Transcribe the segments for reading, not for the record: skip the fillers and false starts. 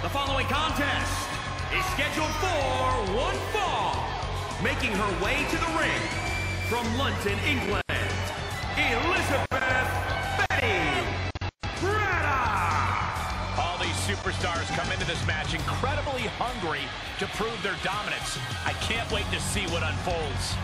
The following contest is scheduled for one fall. Making her way to the ring from London, England, Elizabeth Braddock. All these superstars come into this match incredibly hungry to prove their dominance. I can't wait to see what unfolds.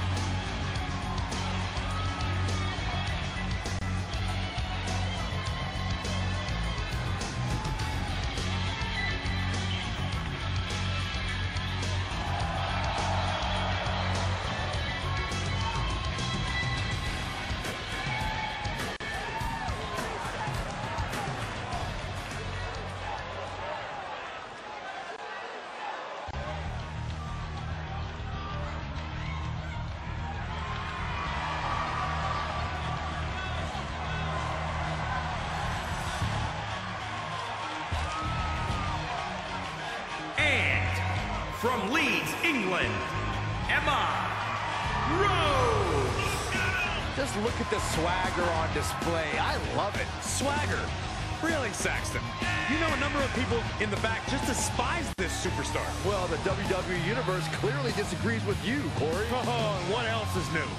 From Leeds, England, Emma Rose. Just look at the swagger on display. I love it. Swagger? Really, Saxton? You know a number of people in the back just despise this superstar. Well, the WWE Universe clearly disagrees with you, Corey. Oh, and what else is new?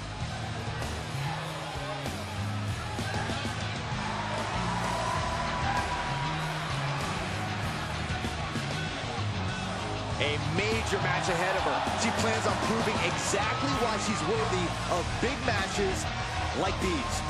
A major match ahead of her. She plans on proving exactly why she's worthy of big matches like these.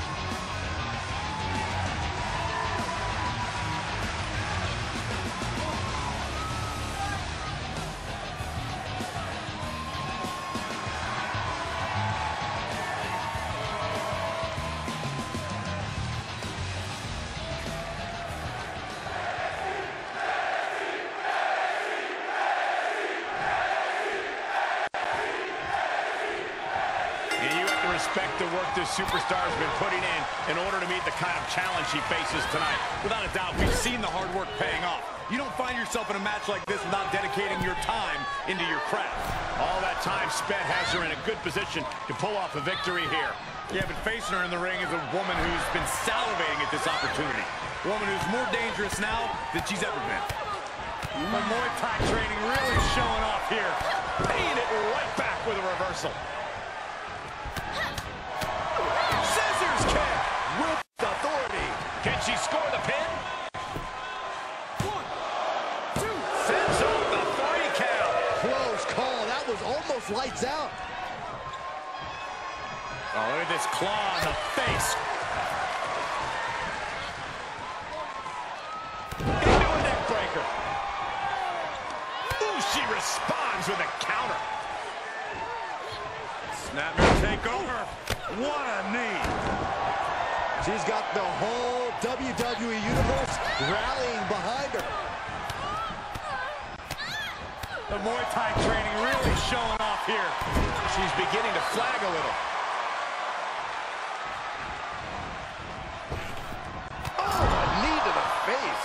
Respect the work this superstar's been putting in order to meet the kind of challenge she faces tonight. Without a doubt, we've seen the hard work paying off. You don't find yourself in a match like this without dedicating your time into your craft. All that time spent has her in a good position to pull off a victory here. Yeah, but facing her in the ring is a woman who's been salivating at this opportunity. A woman who's more dangerous now than she's ever been. The Muay Thai training really showing off here. Paying it right back with a reversal. With authority. Can she score the pin? 1, 2. Sends off the 3 count. Close call. That was almost lights out. Oh, look at this claw in the face. Into a neck breaker. Ooh, she responds with a counter. Snapper takeover. What a knee. She's got the whole WWE Universe rallying behind her. The Muay Thai training really showing off here. She's beginning to flag a little. Oh, a knee to the face.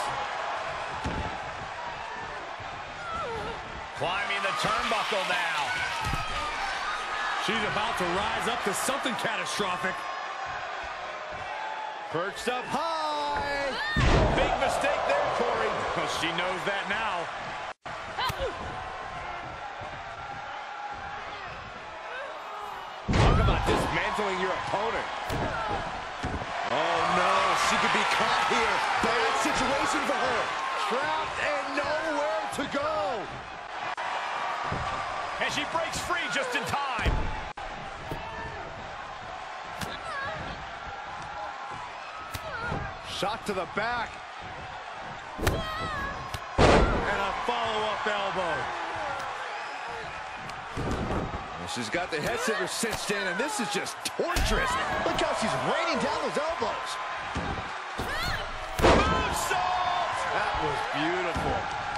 Climbing the turnbuckle now. She's about to rise up to something catastrophic. Perched up high. Big mistake there, Corey. Well, she knows that now. Talk about dismantling your opponent. Oh, no. She could be caught here. Bad situation for her. Trapped and nowhere to go. And she breaks free just in time. Shot to the back. And a follow-up elbow. Well, she's got the head scissors cinched in, and this is just torturous. Look how she's raining down those elbows. Moonsault! That was beautiful.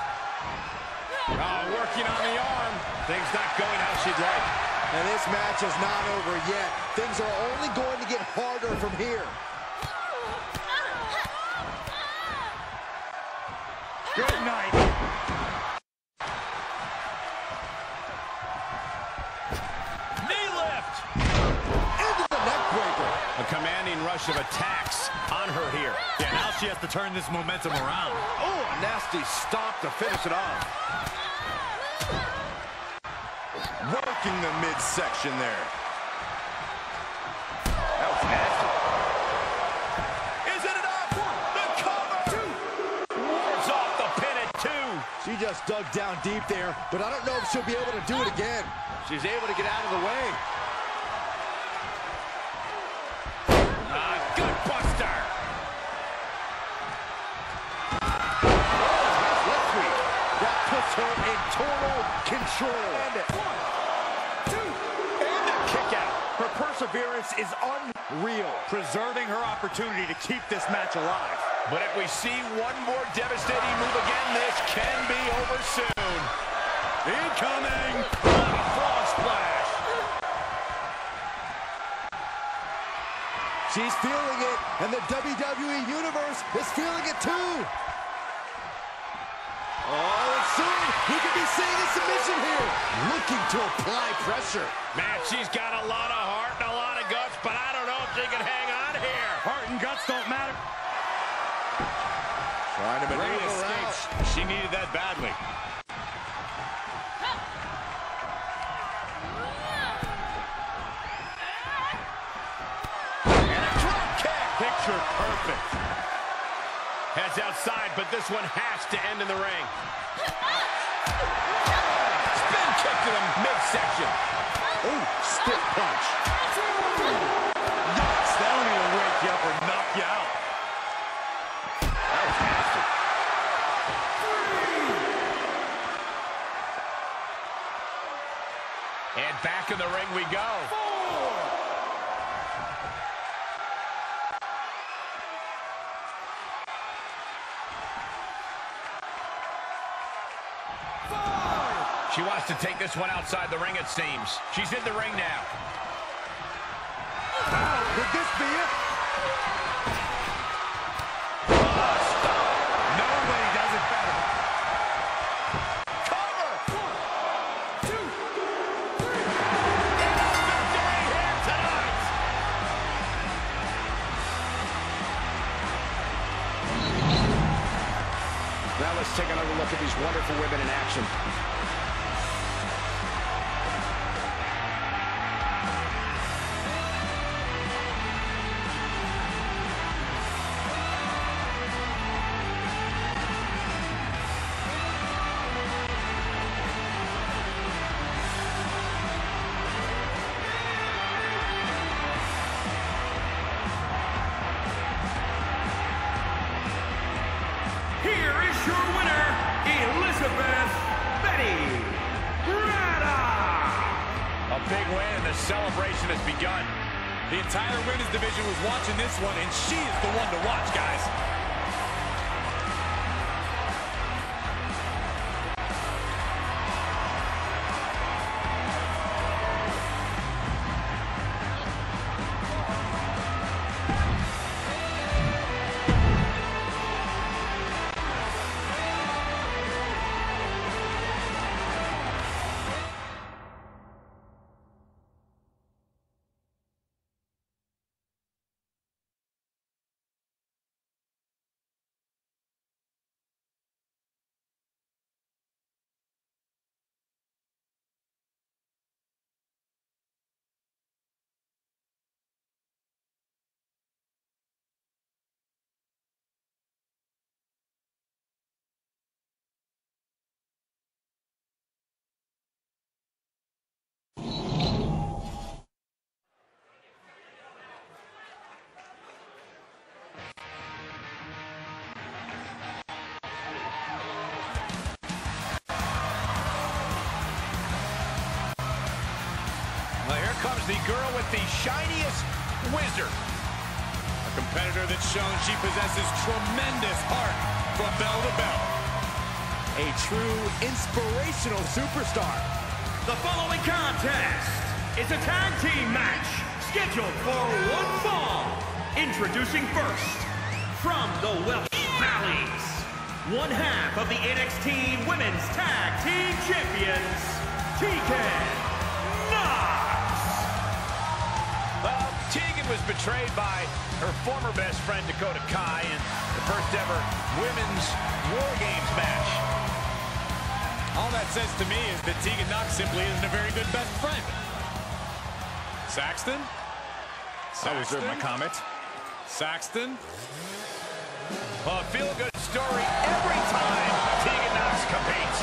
Working on the arm. Things not going how she'd like. And this match is not over yet. Things are only going to get harder from here. Good night. Knee lift. Into the neck breaker. A commanding rush of attacks on her here. Yeah, now she has to turn this momentum around. Oh, a nasty stomp to finish it off. Working the midsection there. That was nasty. Is it enough? The cover! Wards off the pin at 2. She just dug down deep there, but I don't know if she'll be able to do it again. She's able to get out of the way. Good buster. Left sweep. That puts her in total control. And a kick out. Her perseverance is unreal. Preserving her opportunity to keep this match alive. But if we see one more devastating move again, this can be over soon. Incoming! What a frog splash! She's feeling it, and the WWE Universe is feeling it too. Oh, and soon we could be seeing a submission here. Looking to apply pressure. Man, she's got a lot of heart and a lot of guts, but I don't know if she can hang on here. Heart and guts don't matter. Trying to maneuver Great her escape. out. She needed that badly. Picture perfect. Heads outside, but this one has to end in the ring. Spin kick to the midsection. Oh, stiff punch. Yikes, that'll either wake you up or knock you out. That was nasty. And back in the ring we go. She wants to take this one outside the ring, it seems. She's in the ring now. Could this be it? Nobody does it better. Cover! 1, 2, 3. Victory here tonight. Now let's take another look at these wonderful women in action. Here is your winner, Elizabeth Braddock. A big win, and the celebration has begun. The entire women's division was watching this one, and she is the one to watch, guys. Comes the girl with the shiniest wizard. A competitor that's shown she possesses tremendous heart from bell to bell. A true inspirational superstar. The following contest is a tag team match scheduled for one fall. Introducing first, from the Welsh Valleys, one half of the NXT Women's Tag Team Champions, Tegan. Tegan Tegan was betrayed by her former best friend, Dakota Kai, in the first ever women's War Games match. All that says to me is that Tegan Nox simply isn't a very good best friend. Saxton? I reserve my comment. Saxton? Well, a feel-good story every time Tegan Nox competes.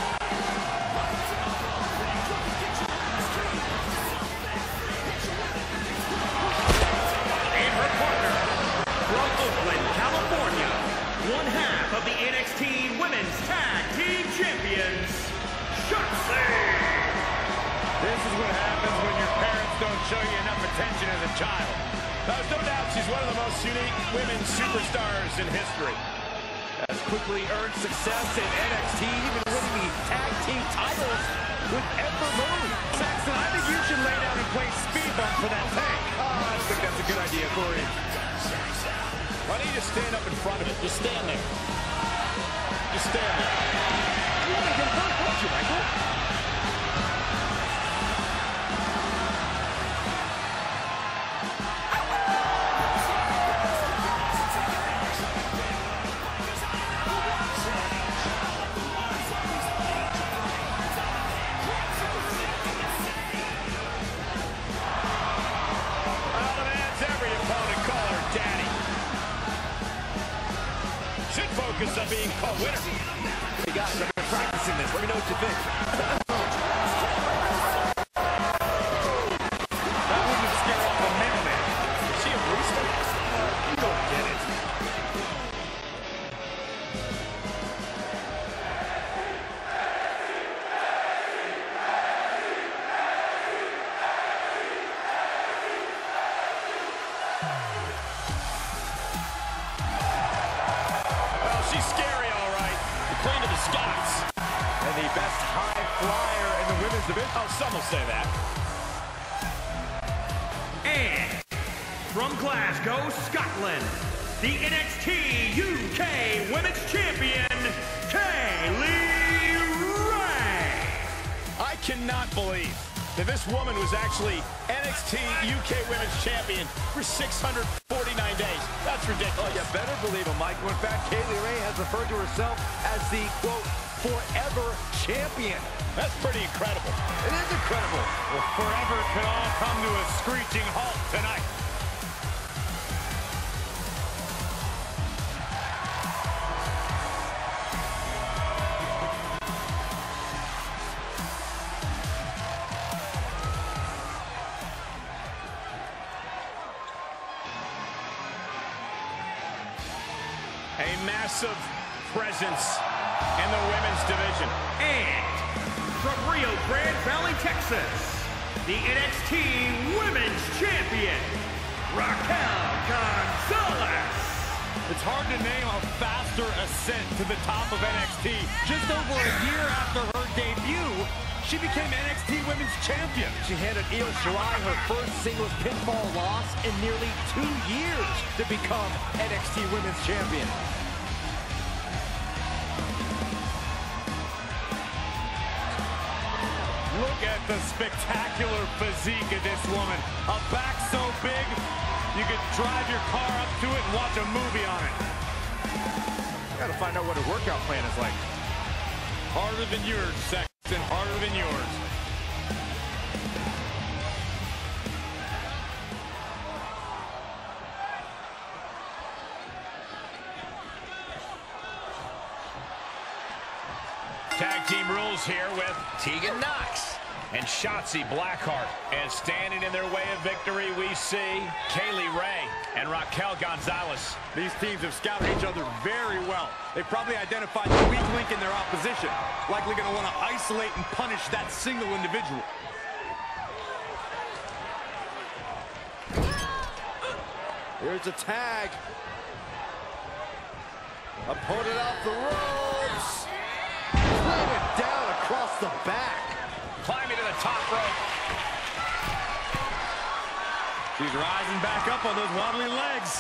And her partner, from Oakland, California, one half of the NXT Women's Tag Team Champions, Shotzi. This is what happens when your parents don't show you enough attention as a child. There's no doubt she's one of the most unique women's superstars in history. Has quickly earned success in NXT, even winning the tag team titles with Ember Moon. Saxton, I think you should lay down and play speed bump for that tank. I think that's a good idea, Corey. Why don't you just stand up in front of it? Just stand there. Just stand there. You want to get hurt, don't you, Michael? Focus on being called winner. Hey guys, I've been practicing this. Let me know what you think. That wouldn't scare off a mailman. Is she a rooster? You don't get it. She's scary, all right. The queen of the Scots. And the best high flyer in the women's division. Oh, some will say that. And from Glasgow, Scotland, the NXT UK Women's Champion, Kaylee Ray. I cannot believe that this woman was actually NXT UK Women's Champion for 649 days. That's ridiculous. Oh, you better believe it, Mike. In fact, Kaylee Ray has referred to herself as the, quote, forever champion. That's pretty incredible. It is incredible. Well, forever could all come to a screeching halt tonight. A massive presence in the women's division. And from Rio Grande Valley, Texas, the NXT Women's Champion, Raquel Gonzalez. It's hard to name a faster ascent to the top of NXT. Just over a year after her debut, she became NXT Women's Champion. She handed Shirai her first singles pinfall loss in nearly 2 years to become NXT Women's Champion. Look at the spectacular physique of this woman. A back so big, you could drive your car up to it and watch a movie on it. Gotta find out what her workout plan is like. Harder than yours, Sexton, harder than yours. Tag team rules here with Tegan Nox and Shotzi Blackhart. And standing in their way of victory, we see Kaylee Ray and Raquel Gonzalez. These teams have scouted each other very well. They've probably identified the weak link in their opposition. Likely going to want to isolate and punish that single individual. Here's a tag. Opponent off the ropes. Planted down across the back. Climbing to the top rope. She's rising back up on those wobbly legs.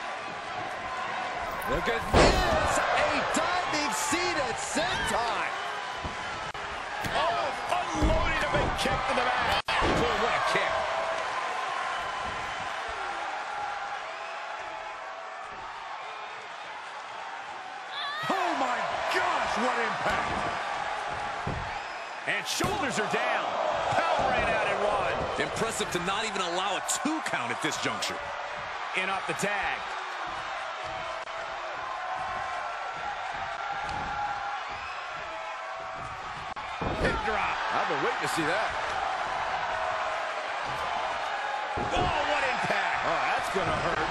Look at this. A diving seated senton. Oh, unloading a big kick to the back. Boy, what a kick. what impact. And shoulders are down. Power right out in one. Impressive to not even allow a 2 count at this juncture. In off the tag. Hip drop. I've been waiting to see that. Oh, what impact. Oh, that's gonna hurt.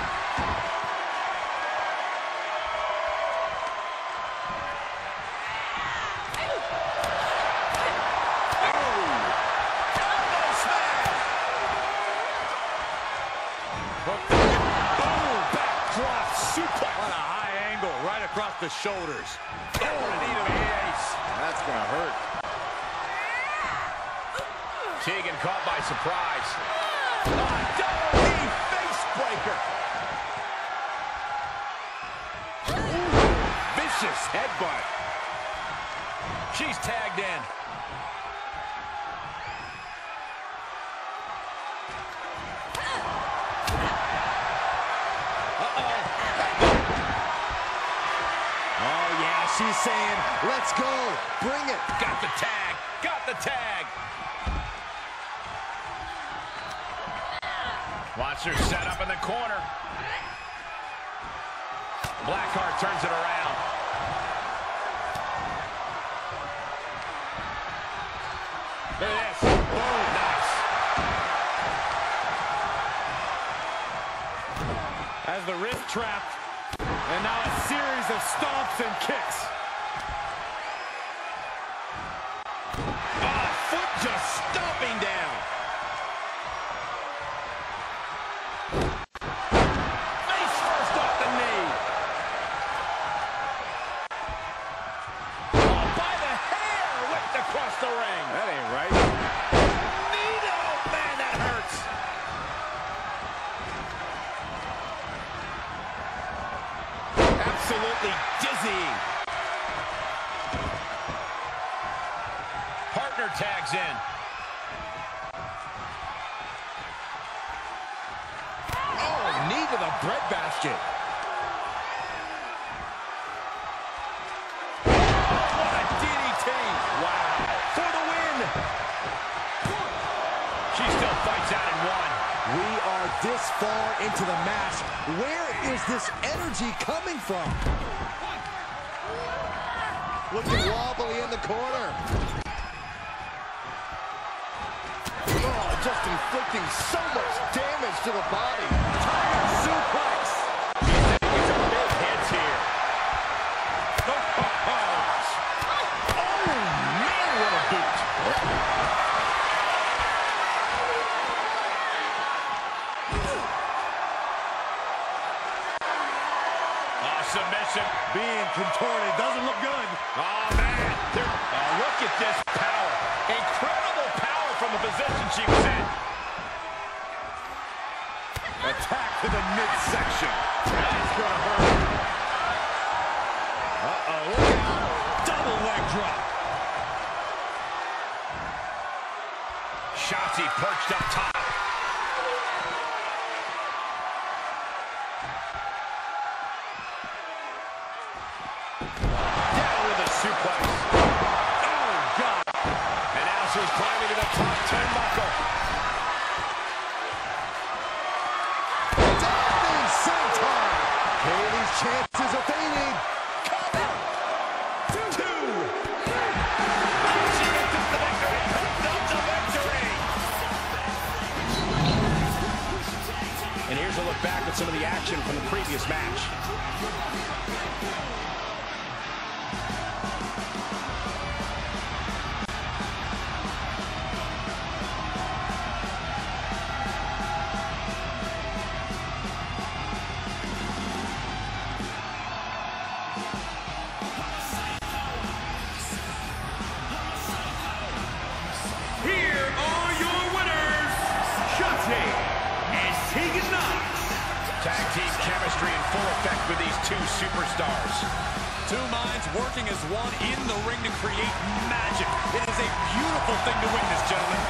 Across the shoulders. Oh, knee to the ace. That's gonna hurt. Tegan caught by surprise. Double knee face breaker. Ooh, vicious headbutt. She's tagged in. She's saying, let's go, bring it. Got the tag, got the tag. Watch her set up in the corner. Blackhart turns it around. Look at this. Boom, nice. As the wrist trapped. And now a series of stomps and kicks. Oh, foot just stomping down. Face first off the knee. Oh, by the hair, whipped across the ring. That ain't right. Needle, man, that hurts. Absolutely dizzying. Partner tags in. Oh, knee to the breadbasket. What a DDT. Wow. For the win. She still fights out in one. We are this far into the match. Where is this energy coming from? Looking wobbly in the corner. Oh, just inflicting so much damage to the body. Tiger suplex. He's taking some big hits here. Oh, man, what a boot. Submission. Being contorted doesn't look good. Oh, man. Look at this power. Incredible power from the position she was in. Attack to the midsection. That's going to hurt. Uh-oh, look out. Double leg drop. Shotzi perched up top. Suplex. Oh, God. And now she's climbing to the top turnbuckle. Diving senton. Haley's chances are fading. Cover. Two. She gets the victory. That's a victory. And here's a look back at some of the action from the previous match. With these two superstars. Two minds working as one in the ring to create magic. It is a beautiful thing to witness, gentlemen.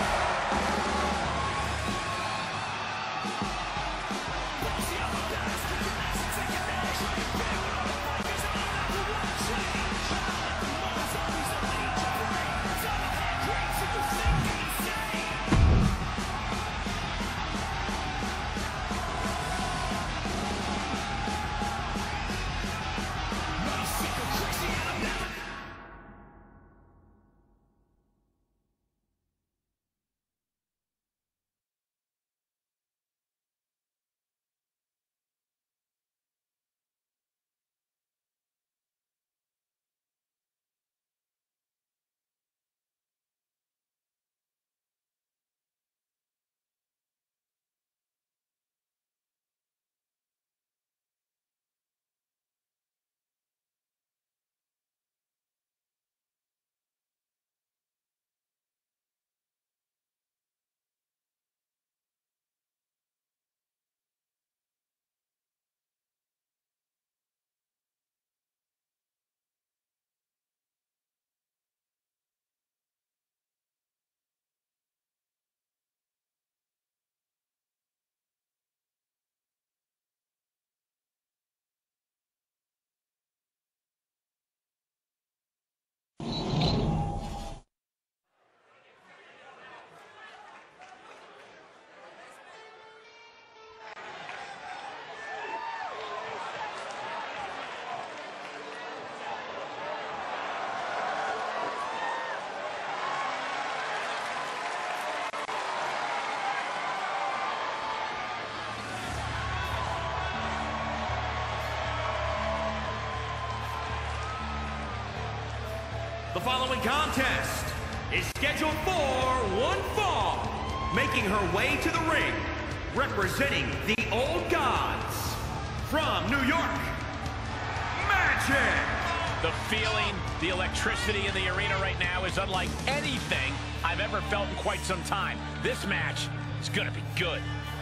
The following contest is scheduled for one fall. Making her way to the ring, representing the Old Gods, from New York, Magic! The feeling, the electricity in the arena right now is unlike anything I've ever felt in quite some time. This match is gonna be good.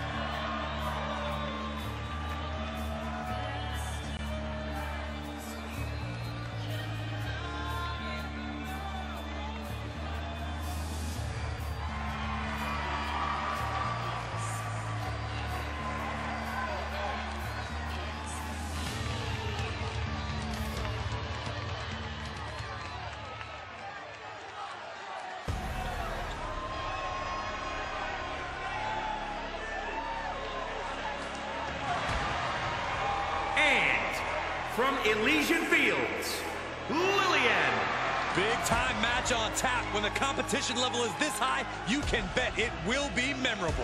From Elysian Fields, Lillian. Big time match on tap. When the competition level is this high, you can bet it will be memorable.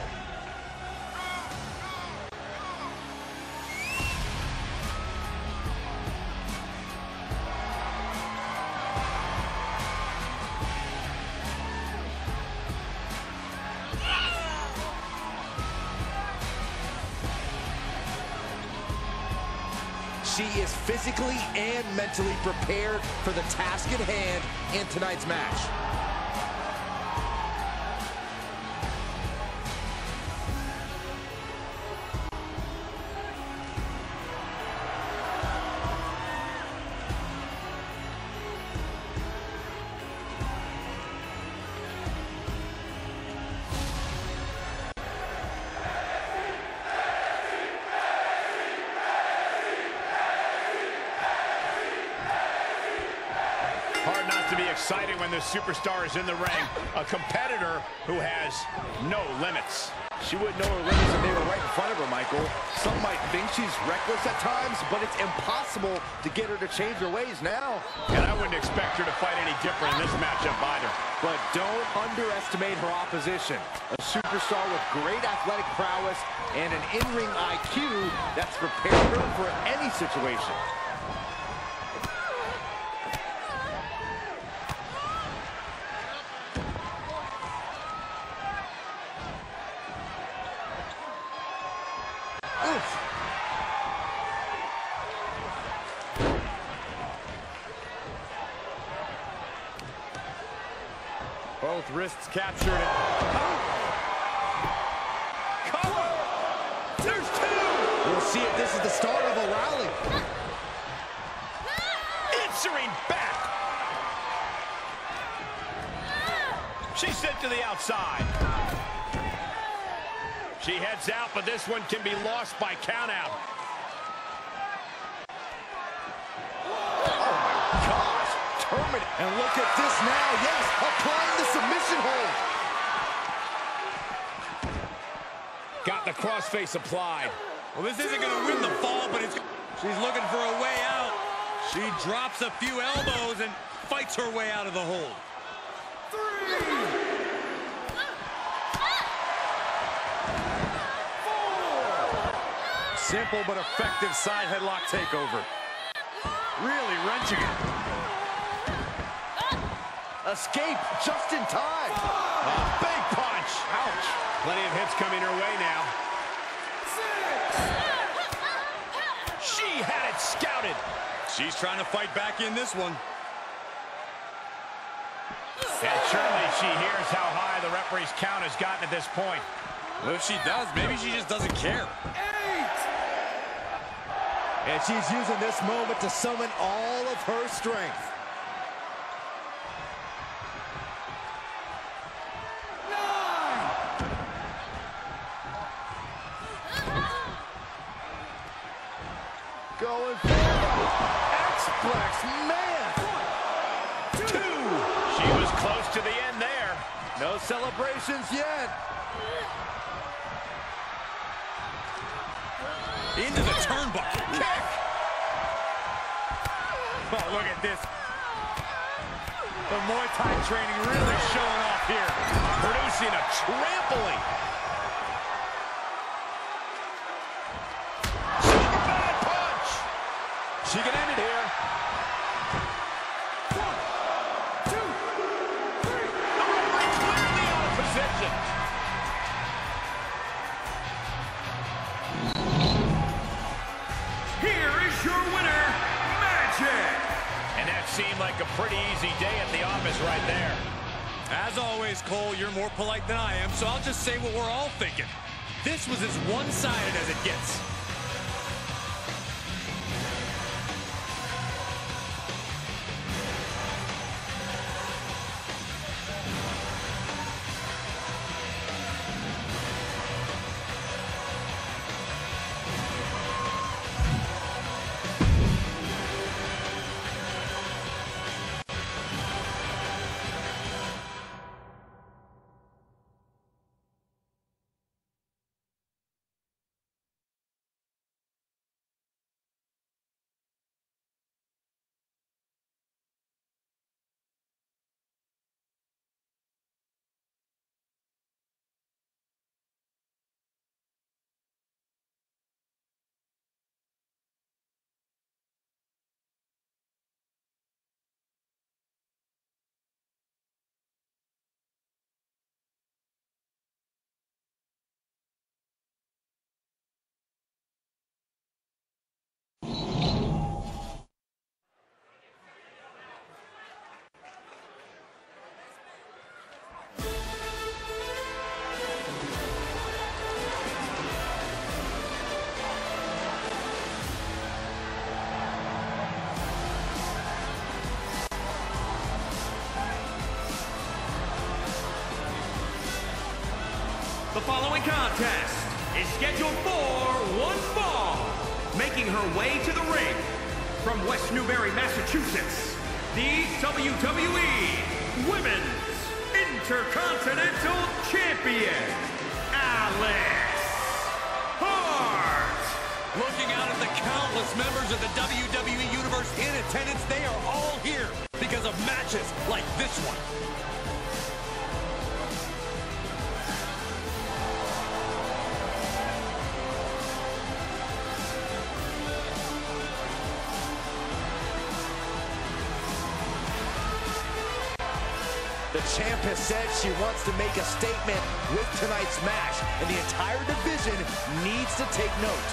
She is physically and mentally prepared for the task at hand in tonight's match. Hard not to be excited when the superstar is in the ring. A competitor who has no limits. She wouldn't know her limits if they were right in front of her, Michael. Some might think she's reckless at times, but it's impossible to get her to change her ways now. And I wouldn't expect her to fight any different in this matchup either. But don't underestimate her opposition. A superstar with great athletic prowess and an in-ring IQ that's prepared her for any situation. Both wrists captured. Oh. Cover! There's two! We'll see if this is the start of a rally. Answering back! She's sent to the outside. She heads out, but this one can be lost by countout. And look at this now, yes, applying the submission hold. Got the crossface applied. Well, this isn't going to win the fall, but she's looking for a way out. She drops a few elbows and fights her way out of the hold. Three. Four. Simple but effective side headlock takeover. Really wrenching it. Escape just in time. A big punch. Ouch. Plenty of hits coming her way now. 6. She had it scouted. She's trying to fight back in this one. And surely she hears how high the referee's count has gotten at this point. Well, if she does, maybe she just doesn't care. 8. And she's using this moment to summon all of her strength. 9. Going for X-Plex, man. 1, 2. She was close to the end there. No celebrations yet. Into the turnbuckle. Kick. Oh, look at this. The Muay Thai training really showing off here. Producing a trampling. Super bad punch. She can end it here. 1, here is your winner, Magic! And that seemed like a pretty easy day at the office right there. As always, Cole, you're more polite than I am, so I'll just say what we're all thinking. This was as one-sided as it gets. The following contest is scheduled for one fall. Making her way to the ring from West Newbury, Massachusetts, the WWE Women's Intercontinental Champion, Alice Hart. Looking out at the countless members of the WWE Universe in attendance, they are all here because of matches like this one. The champ has said she wants to make a statement with tonight's match, and the entire division needs to take note.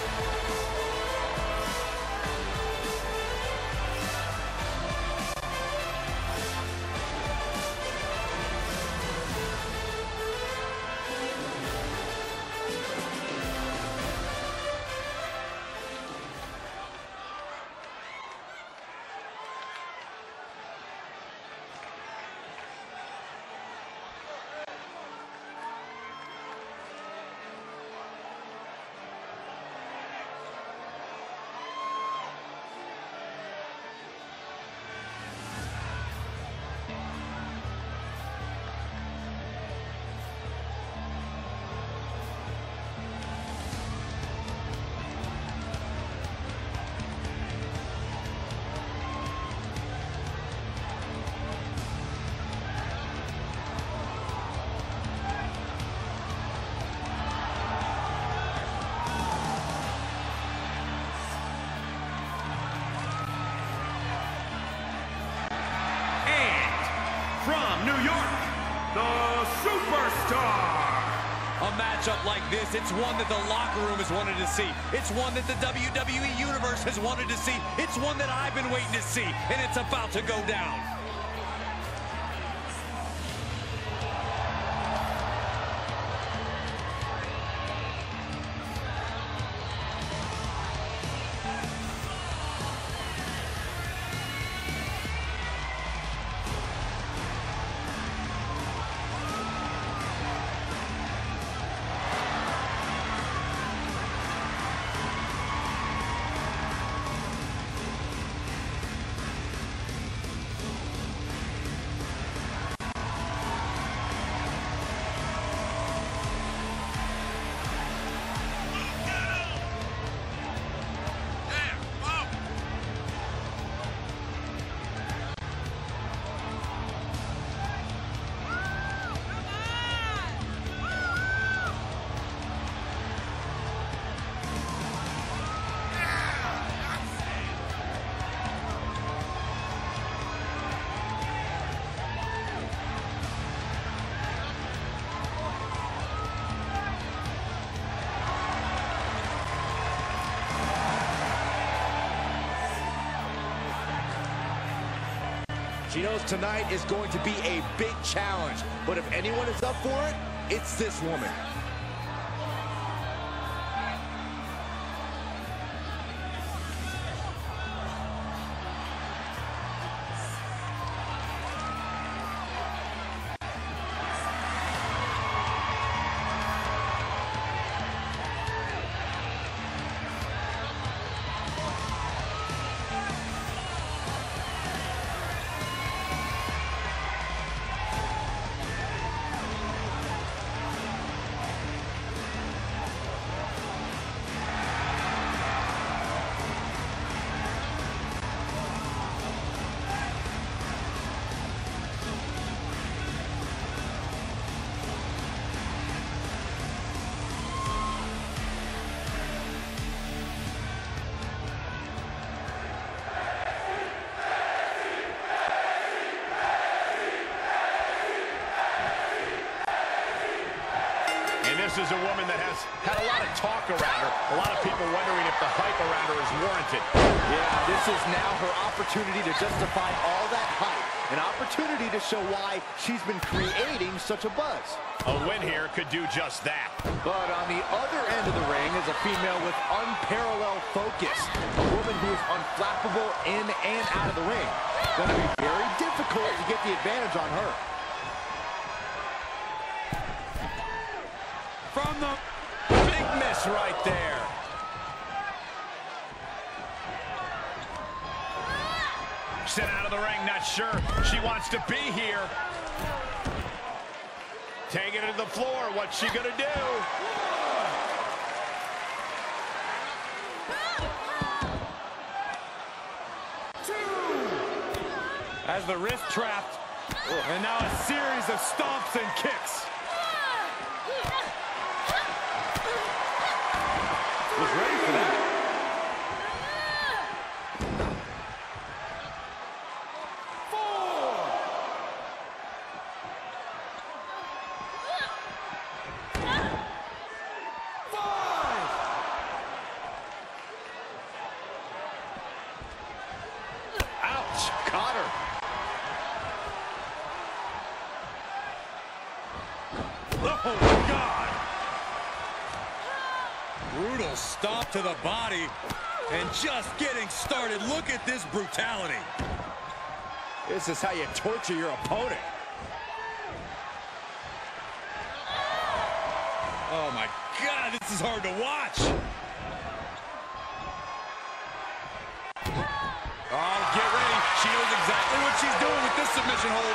From New York, the Superstar. A matchup like this, it's one that the locker room has wanted to see. It's one that the WWE Universe has wanted to see. It's one that I've been waiting to see, and it's about to go down. She knows tonight is going to be a big challenge, but if anyone is up for it, it's this woman. This is a woman that has had a lot of talk around her. A lot of people wondering if the hype around her is warranted. Yeah, this is now her opportunity to justify all that hype. An opportunity to show why she's been creating such a buzz. A win here could do just that. But on the other end of the ring is a female with unparalleled focus. A woman who is unflappable in and out of the ring. Going to be very difficult to get the advantage on her. From the big miss right there. Sent out of the ring, not sure she wants to be here. Taking it to the floor, what's she gonna do? As the wrist trapped, and now a series of stomps and kicks. Was ready for that. 4. 5. Ouch, caught her. Oh, my God. Brutal stomp to the body, and just getting started. Look at this brutality. This is how you torture your opponent. Oh my God, this is hard to watch. Oh, get ready. She knows exactly what she's doing with this submission hold.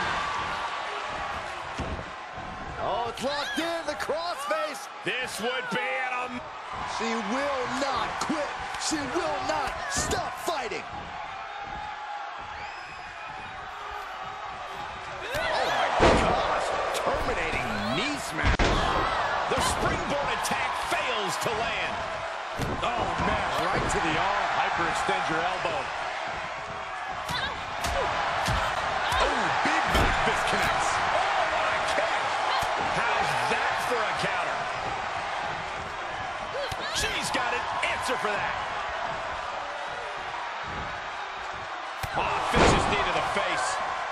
Oh, it's locked in, the crossface. This would be an She will not quit. She will not stop fighting. Oh my gosh, terminating knee smash. the springboard attack fails to land. Oh man, right to the arm. Hyperextend your elbow. Oh, big back fist connects. Oh, what a kick. How's that for a counter? She's got an answer for that. Oh, vicious knee to the face.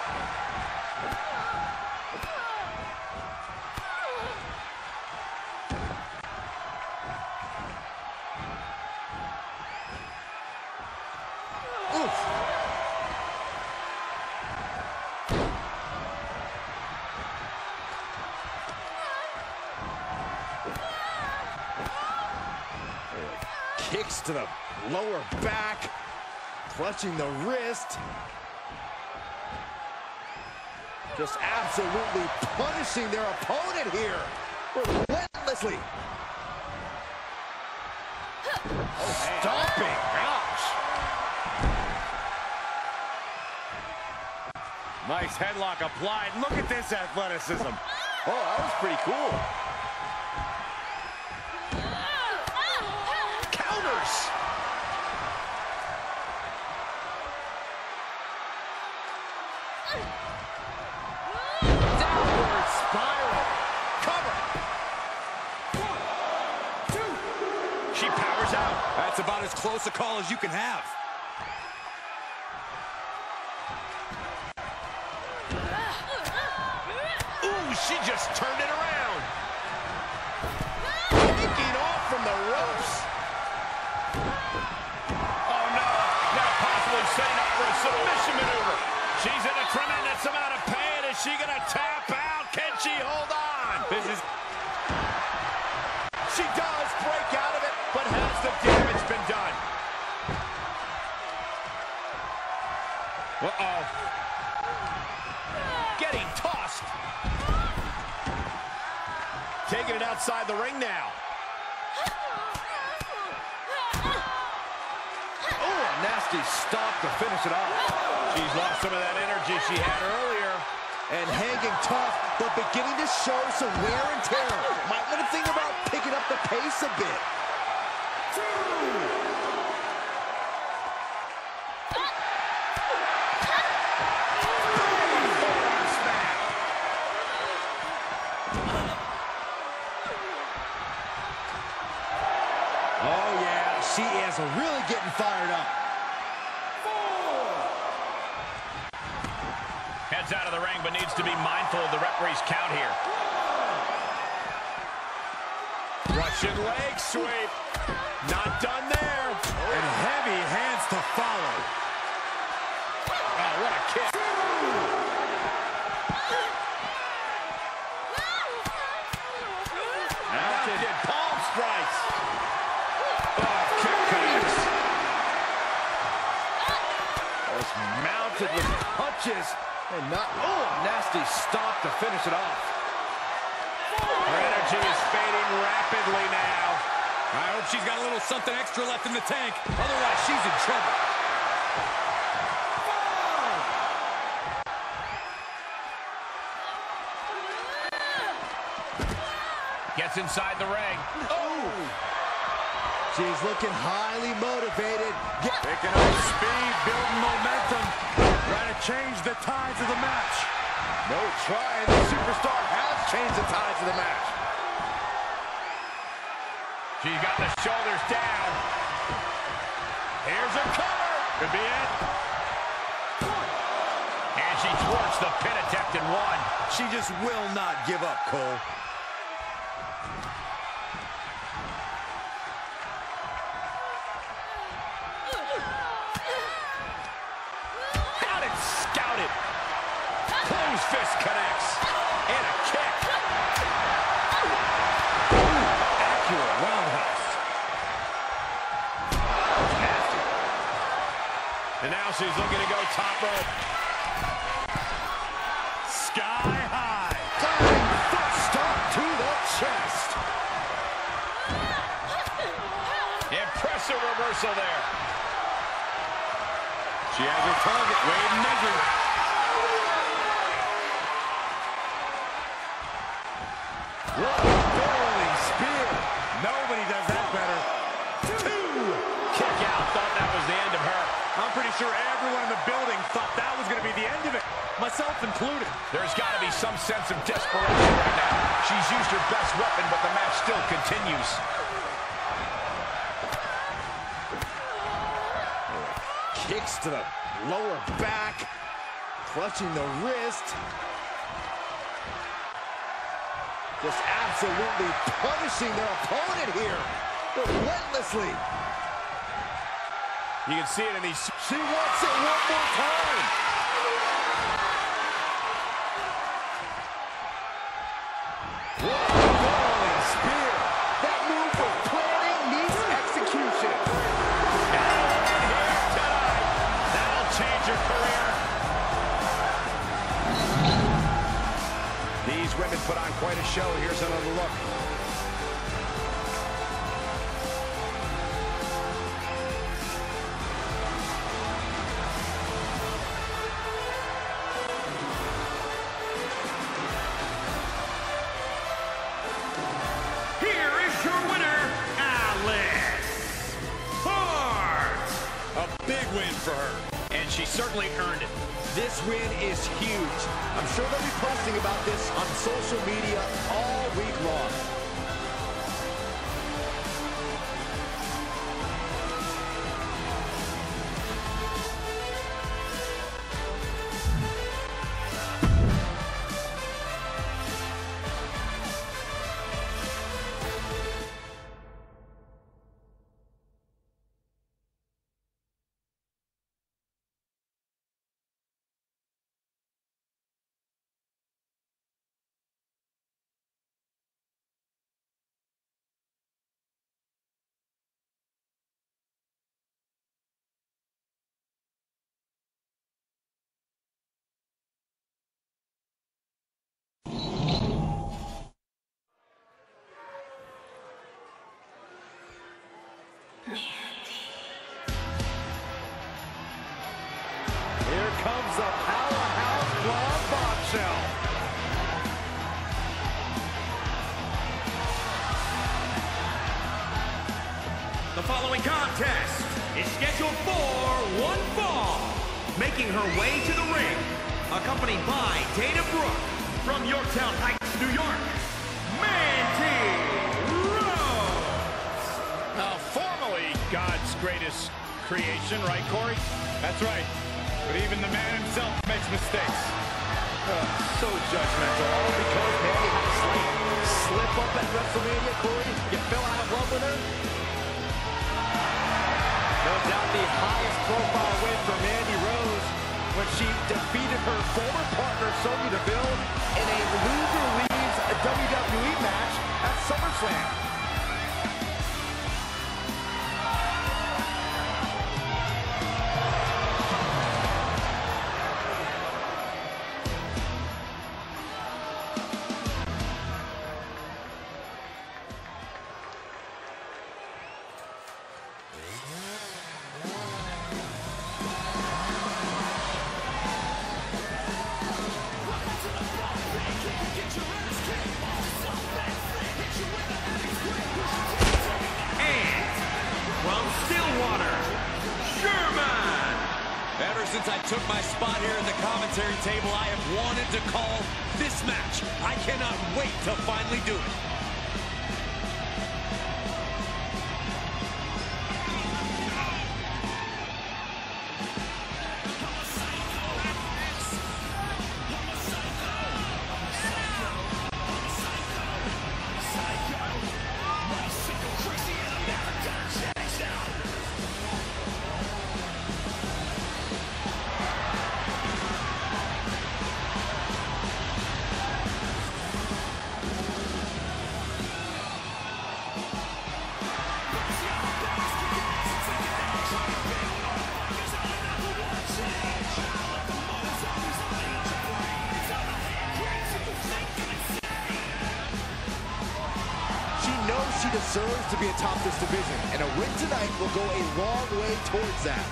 Kicks to the lower back, clutching the wrist. Just absolutely punishing their opponent here, relentlessly. Oh, stomping, ouch. Nice headlock applied. Look at this athleticism. Oh, that was pretty cool. Counters. Downward spiral. Cover. 1, 2. She powers out. That's about as close a call as you can have. she just turned it around. Taking off from the ropes. Oh, no. Now possibly setting up for a submission maneuver. She's in a tremendous amount of pain. Is she going to tap out? Can she hold on? She does break out of it, but has the damage been done? Uh-oh. Getting tossed. Taking it outside the ring now. Oh, a nasty stop to finish it off. She's lost some of that energy she had earlier. And hanging tough, but beginning to show some wear and tear. Might want to think about picking up the pace a bit. Oh, yeah, she is really getting fired up. Heads out of the ring, but needs to be mindful of the referee's count here. Russian leg sweep. Not done there. And heavy hands to follow. Oh, what a kick. Mounted palm strikes. Oh, kick connects. Just mounted with punches. And not, oh, a nasty stop to finish it off. Her energy is fading rapidly now. I hope she's got a little something extra left in the tank. Otherwise, she's in trouble. Gets inside the ring. Oh! She's looking highly motivated. Picking up speed, building momentum. Trying to change the tides of the match. No trying. The superstar has changed the tides of the match. She's got the shoulders down. Here's a cover. Could be it. And she thwarts the pin attempt in one. She just will not give up, Cole. Fist connects. And a kick. Accurate roundhouse. Nasty. And now she's looking to go top rope. Sky high. Diving foot stomp to the chest. Impressive reversal there. She has her target. Weighed and measured. What a barreling spear. Nobody does that better. Two. Kick out. Thought that was the end of her. I'm pretty sure everyone in the building thought that was going to be the end of it, myself included. There's got to be some sense of desperation right now. She's used her best weapon, but the match still continues. Kicks to the lower back, clutching the wrist. Just absolutely punishing their opponent here, relentlessly. You can see it in these. She wants it one more time. What a rolling spear. That move for planning meets execution. And here tonight. That'll change your career. These women put on quite a show. Here's another look. Here is your winner, Alice Hart. A big win for her. And she certainly earned it. This win is huge. I'm sure they'll be posting about this on social media all week long. Here comes the powerhouse blonde bombshell. The following contest is scheduled for one fall. Making her way to the ring, accompanied by Dana Brooke from Yorktown Heights, New York, Mandy Rose. Formerly God's greatest creation, right, Corey? That's right. But even the man himself makes mistakes. So judgmental, all because Mandy had a slip up at WrestleMania, Corey. You fell out of love with her. No doubt the highest profile win for Mandy Rose when she defeated her former partner, Sonya Deville, in a loser leaves WWE match at SummerSlam. Since I took my spot here at the commentary table, I have wanted to call this match. I cannot wait to finally do it. She deserves to be atop this division, and a win tonight will go a long way towards that.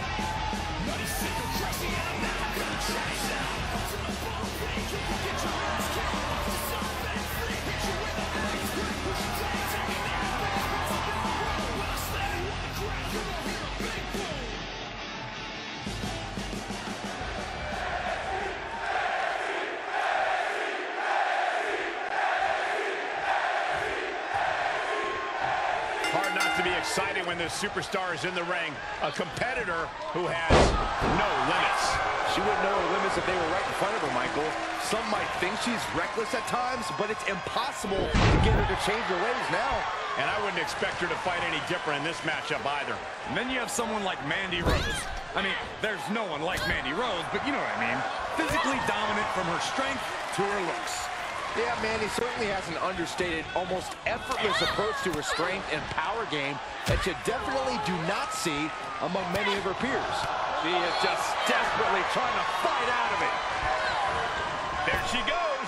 Exciting when this superstar is in the ring, a competitor who has no limits. She wouldn't know her limits if they were right in front of her, Michael. Some might think she's reckless at times, but it's impossible to get her to change her ways now. And I wouldn't expect her to fight any different in this matchup either. And then you have someone like Mandy Rose. I mean, there's no one like Mandy Rose, but you know what I mean. Physically dominant from her strength to her looks. Yeah, Mandy certainly has an understated, almost effortless approach to her strength and power game that you definitely do not see among many of her peers. She is just desperately trying to fight out of it. There she goes.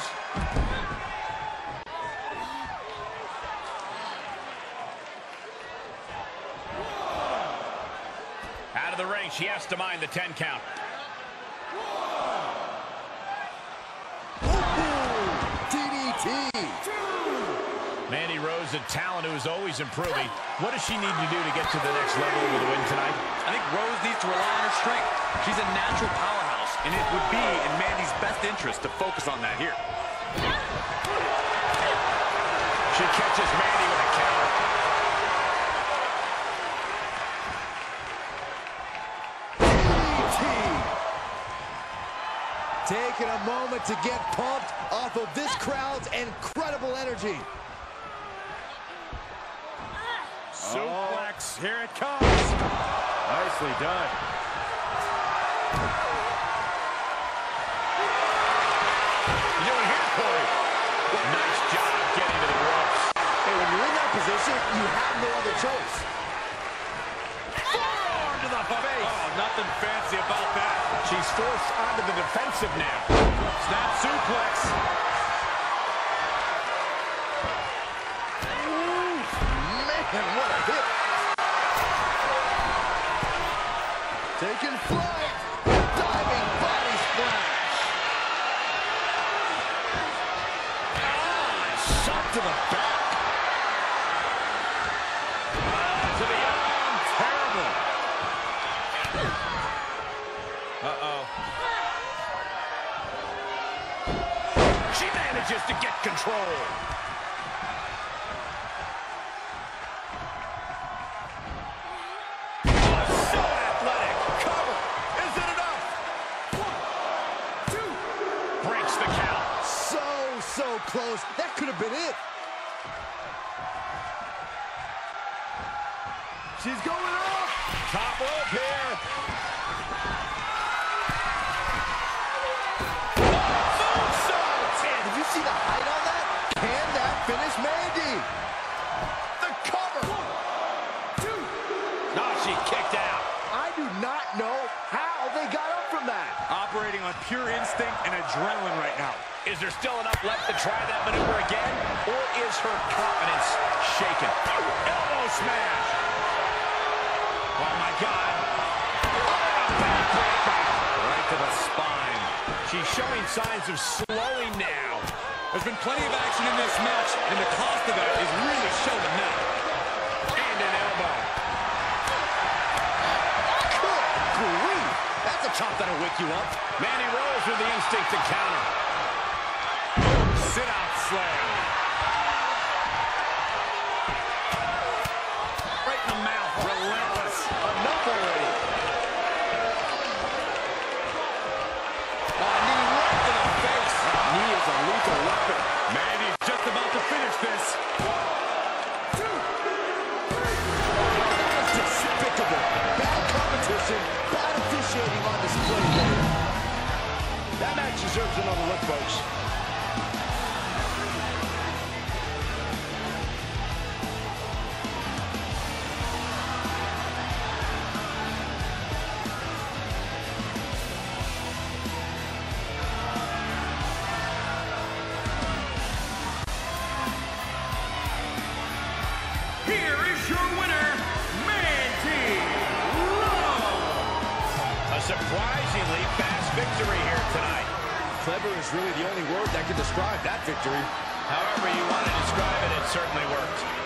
Out of the ring, she has to mind the 10 count. Mandy Rose, a talent who is always improving. What does she need to do to get to the next level with a win tonight? I think Rose needs to rely on her strength. She's a natural powerhouse, and it would be in Mandy's best interest to focus on that here. She catches Mandy with a counter. Taking a moment to get pumped off of this crowd's incredible energy. Suplex, here it comes. Nicely done. You doing here, Corey? Nice job getting to the ropes. Hey, when you're in that position, you have no other choice. Forearm to the face. Oh, nothing fancy about that. She's forced onto the defensive now. Snap suplex. Man, what a hit. Taking flight. Diving to the back. To the arm. Terrible. Uh-oh. She manages to get control. So athletic. Cover. Is it enough? 1, 2. Breaks the count. So close. That could have been it. She's going up. Top rope here. Did you see the height on that? Can that finish Mandy? The cover. 1, 2. No, she kicked out. I do not know how they got up from that. Operating on pure instinct and adrenaline right now. Is there still enough left to try that maneuver again? Or is her confidence shaken? Elbow smash. Oh, my God. Right to the spine. She's showing signs of slowing now. There's been plenty of action in this match, and the cost of that is really showing now. And an elbow. Good grief. That's a chop that'll wake you up. Mandy rolls with the instinct to counter. Sit-out slam. Right in the mouth. Relentless. Enough already. Knee right to the face. That knee is a lethal weapon. Mandy's just about to finish this. 1, 2, 3. That was despicable. Bad competition, bad officiating on display there. That match deserves another look, folks. Here is your winner, Mandy Rose. A surprisingly fast victory here tonight. Clever is really the only word that can describe that victory. However you want to describe it, it certainly worked.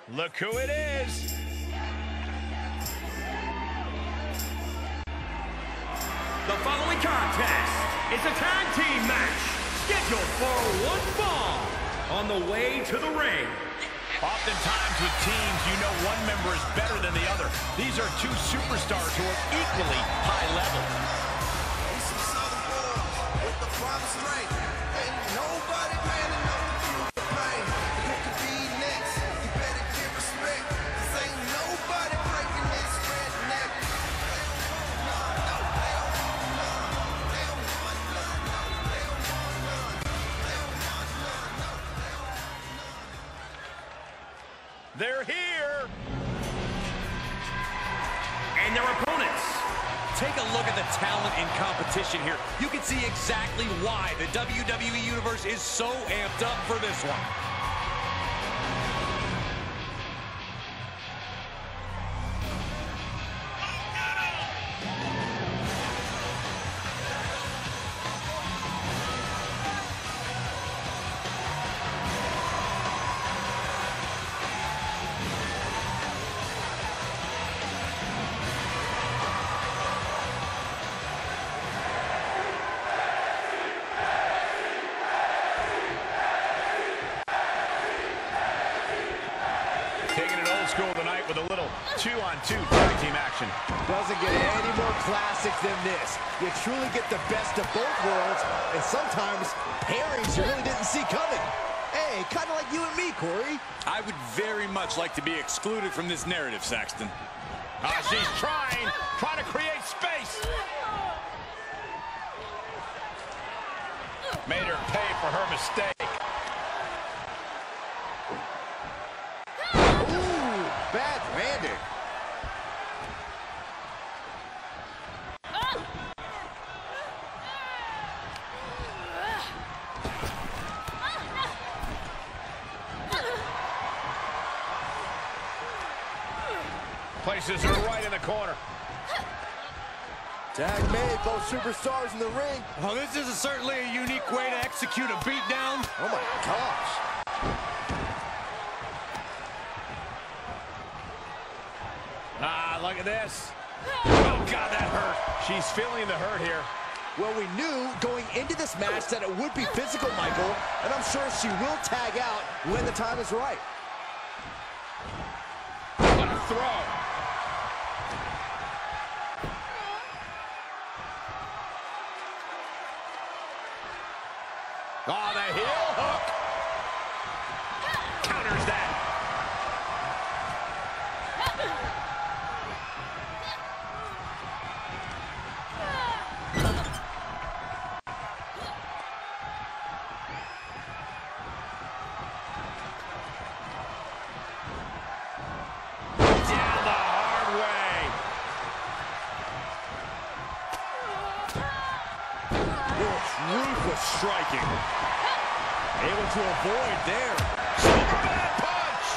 Look who it is. The following contest is a tag team match scheduled for one fall. On the way to the ring. Oftentimes with teams, you know one member is better than the other. These are two superstars who are equally high level. He's some Southern boy with the promised strength. Ain't nobody paying enough to pain. You could be next. You better give respect. 'Cause ain't nobody breaking this redneck. They're here. And their opponents. Take a look at the talent in competition here. You can see exactly why the WWE Universe is so amped up for this one. Taking it old school tonight with a little 2-on-2 tag team action. Doesn't get any more classics than this. You truly get the best of both worlds, and sometimes pairings you really didn't see coming. Hey, kind of like you and me, Corey. I would very much like to be excluded from this narrative, Saxton. She's trying to create space. Made her pay for her mistake. Bad landing. Places her right in the corner. Tag made, both superstars in the ring. Oh, this is certainly a unique way to execute a beatdown. Oh my gosh. Look at this. Oh, God, that hurt. She's feeling the hurt here. Well, we knew going into this match that it would be physical, Michael, and I'm sure she will tag out when the time is right. What a throw. Oh, the heel hook. Counters that. Down the hard way. Ruthless striking. Able to avoid there. Superman punch.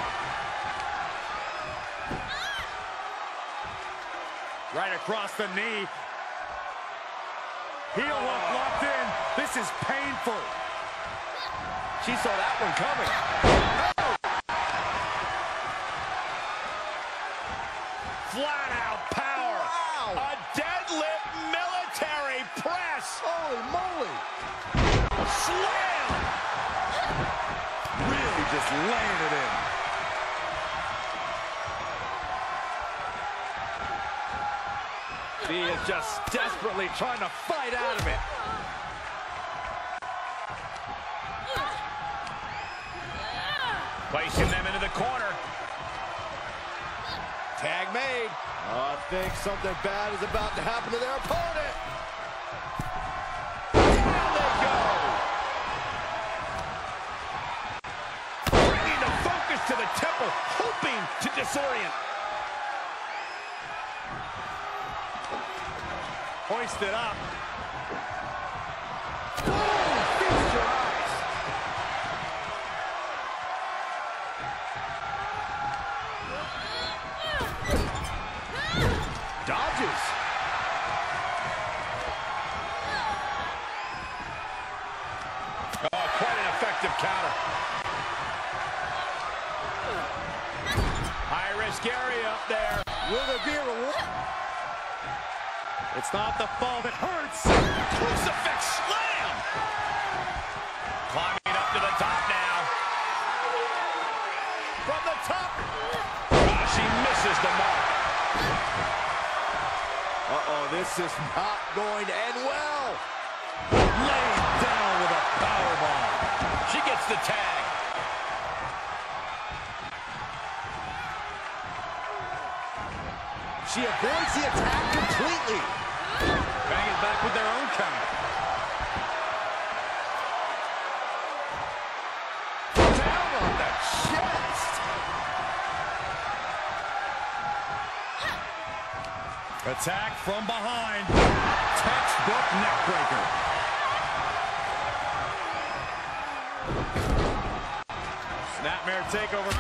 Right across the knee. Heel hook locked in. This is painful. She saw that one coming. Flat out power. Wow. A deadlift military press. Holy moly. Slam. Really just laying it in. She is just desperately trying to fight out of it. Placing them into the corner. Tag made. I think something bad is about to happen to their opponent. Down they go. Bringing the focus to the temple, hoping to disorient. Hoisted up. Feast your eyes. Dodges. Oh, quite an effective counter. It's not the fall that hurts. Crucifix slam. Climbing up to the top now. From the top. She misses the mark. Uh-oh, this is not going to end well. Laid down with a powerbomb. She gets the tag. She avoids the attack completely. Bang is back with their own count. Down on the chest. Attack from behind. Textbook neckbreaker. Snapmare takeover.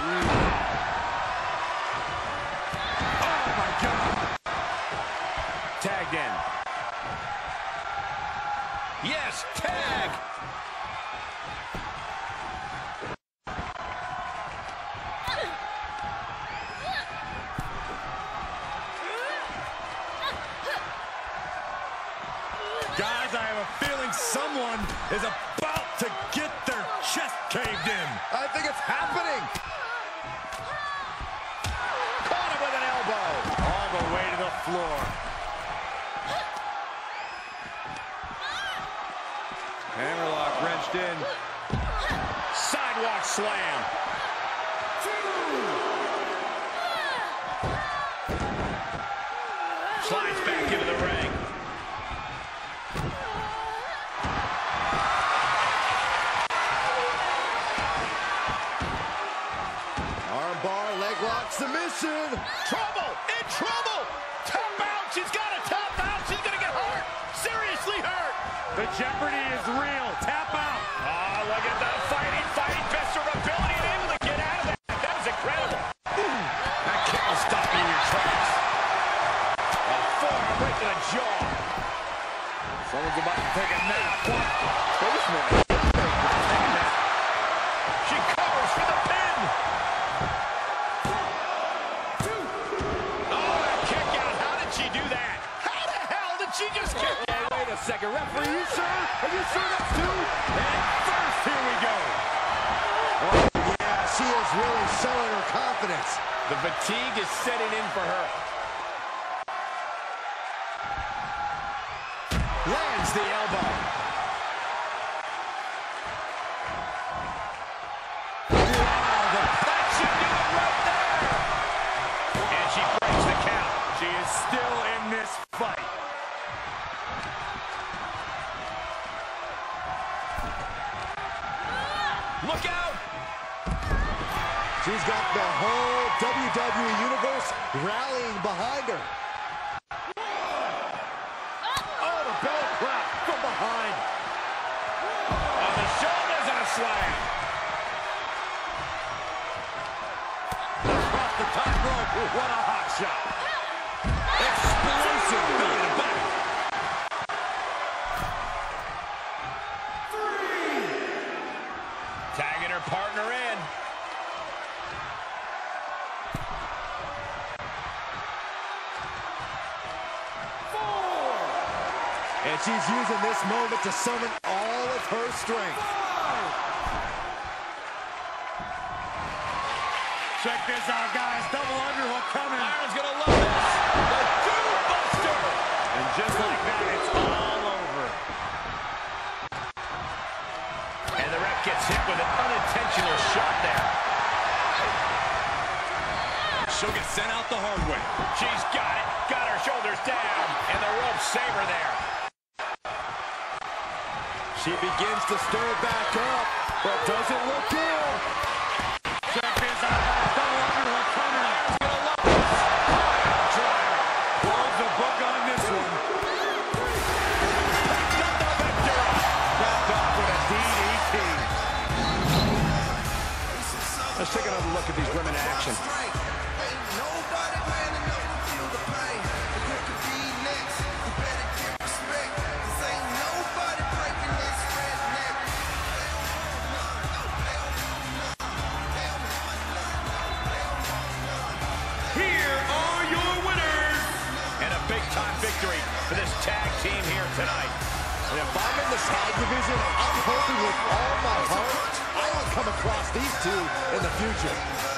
Oh my God. Tagged in. Yes, tag. Guys, I have a feeling someone is about to get their chest caved in. I think it's happening. Caught him with an elbow. All the way to the floor. Hammerlock wrenched in. Sidewalk slam. Slides back into the ring. Armbar, leg lock, submission. Trouble! In trouble! Tap out! She's got to tap out! She's gonna get hurt! Seriously hurt! The jeopardy is real. Tap out. Oh, look at that fighting best of ability and able to get out of that. That is incredible. That kick will stop you in your tracks. A forearm right to the jaw. Someone's about to take a nap. She covers for the pin. Oh, that kick out. How did she do that? How the hell did she just kick out? Wait a second, referee, are you sure? Are you sure that's two? And first, here we go. Oh, yeah, she is really showing her confidence. The fatigue is setting in for her. Lands the elbow. That should do it right there. And she breaks the count. She is still in this fight. Look out! She's got the whole WWE Universe rallying behind her. Oh, the bell clap from behind. On the shoulders and a slam. Across the top rope. What a hot shot. Explosive belly to back. Tagging her partner in. And she's using this moment to summon all of her strength. Check this out, guys. Double underhook coming. Byron's gonna love this. The Doom Buster. And just like that, it's all over. And the ref gets hit with an unintentional shot there. She'll get sent out the hard way. She's got it. Got her shoulders down. And the ropes save her there. She begins to stir it back up, but doesn't look good. Check this out. Double underhook coming. Byron's gonna love this. Pile driver. Close the book on this one. Got the victory. Wrapped up with a DDT. Let's take another look at these women in action. Victory for this team here tonight. And if I'm in the tag division, I'm hoping with all my heart I will come across these two in the future.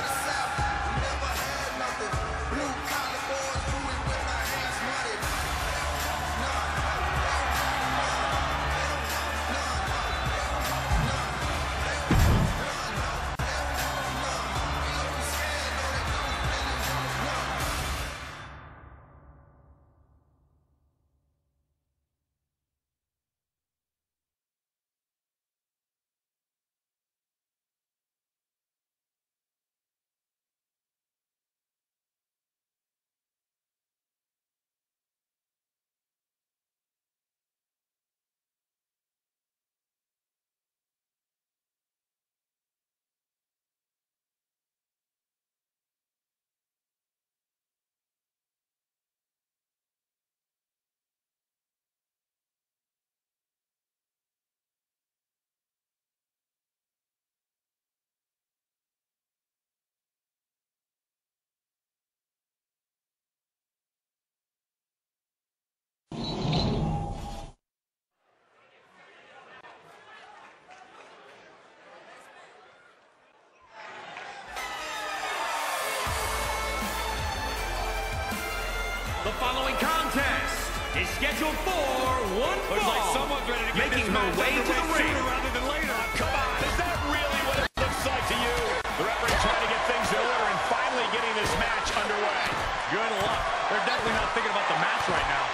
The following contest is scheduled for one fall. Looks like someone's ready to get making her way to the ring. Rather than later. Come on, is that really what it looks like to you? The referee trying to get things in order and finally getting this match underway. Good luck. They're definitely not thinking about the match right now.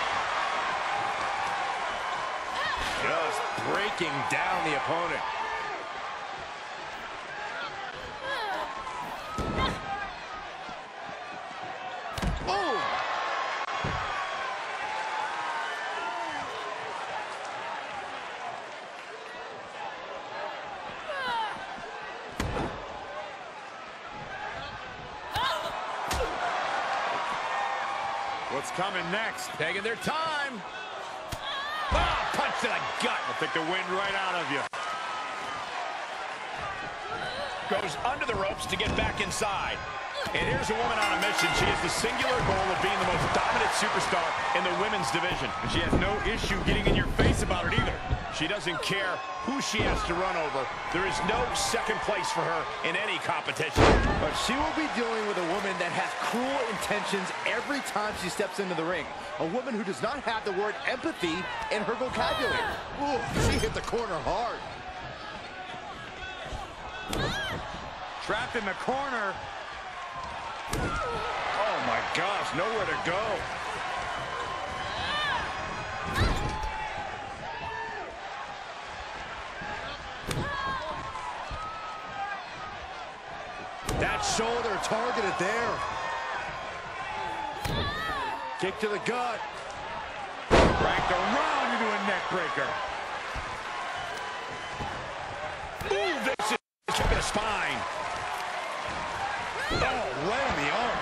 Just breaking down the opponent. What's coming next? Taking their time. Ah, punch to the gut. I'll take the wind right out of you. Goes under the ropes to get back inside. And here's a woman on a mission. She has the singular goal of being the most dominant superstar in the women's division. And she has no issue getting in your face about it either. She doesn't care who she has to run over. There is no second place for her in any competition. But she will be dealing with a woman that has cruel intentions every time she steps into the ring. A woman who does not have the word empathy in her vocabulary. Ooh, she hit the corner hard. Trapped in the corner. Oh my gosh, nowhere to go. That shoulder targeted there. Kick to the gut. Cranked around into a neck breaker. Ooh, this is kicking a spine. Oh, right on the arm.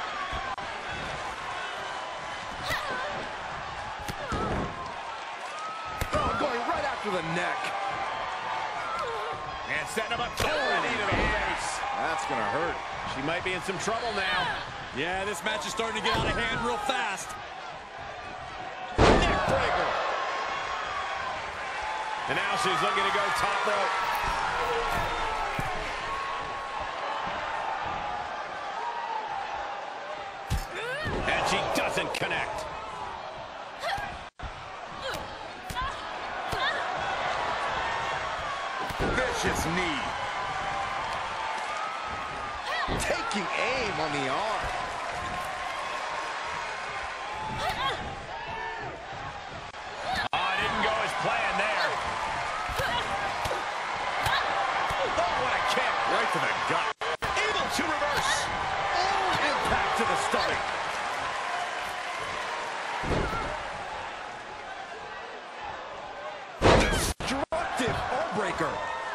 Oh, going right after the neck. And setting him up to the face. That's gonna hurt. She might be in some trouble now. Yeah, this match is starting to get out of hand real fast. Neck breaker. And now she's looking to go top rope. And she doesn't connect. Vicious knee. Taking aim on the arm. Oh, it didn't go as planned there. Oh, what a kick. Right to the gut. Able to reverse. Oh, impact to the stomach. Destructive arm breaker.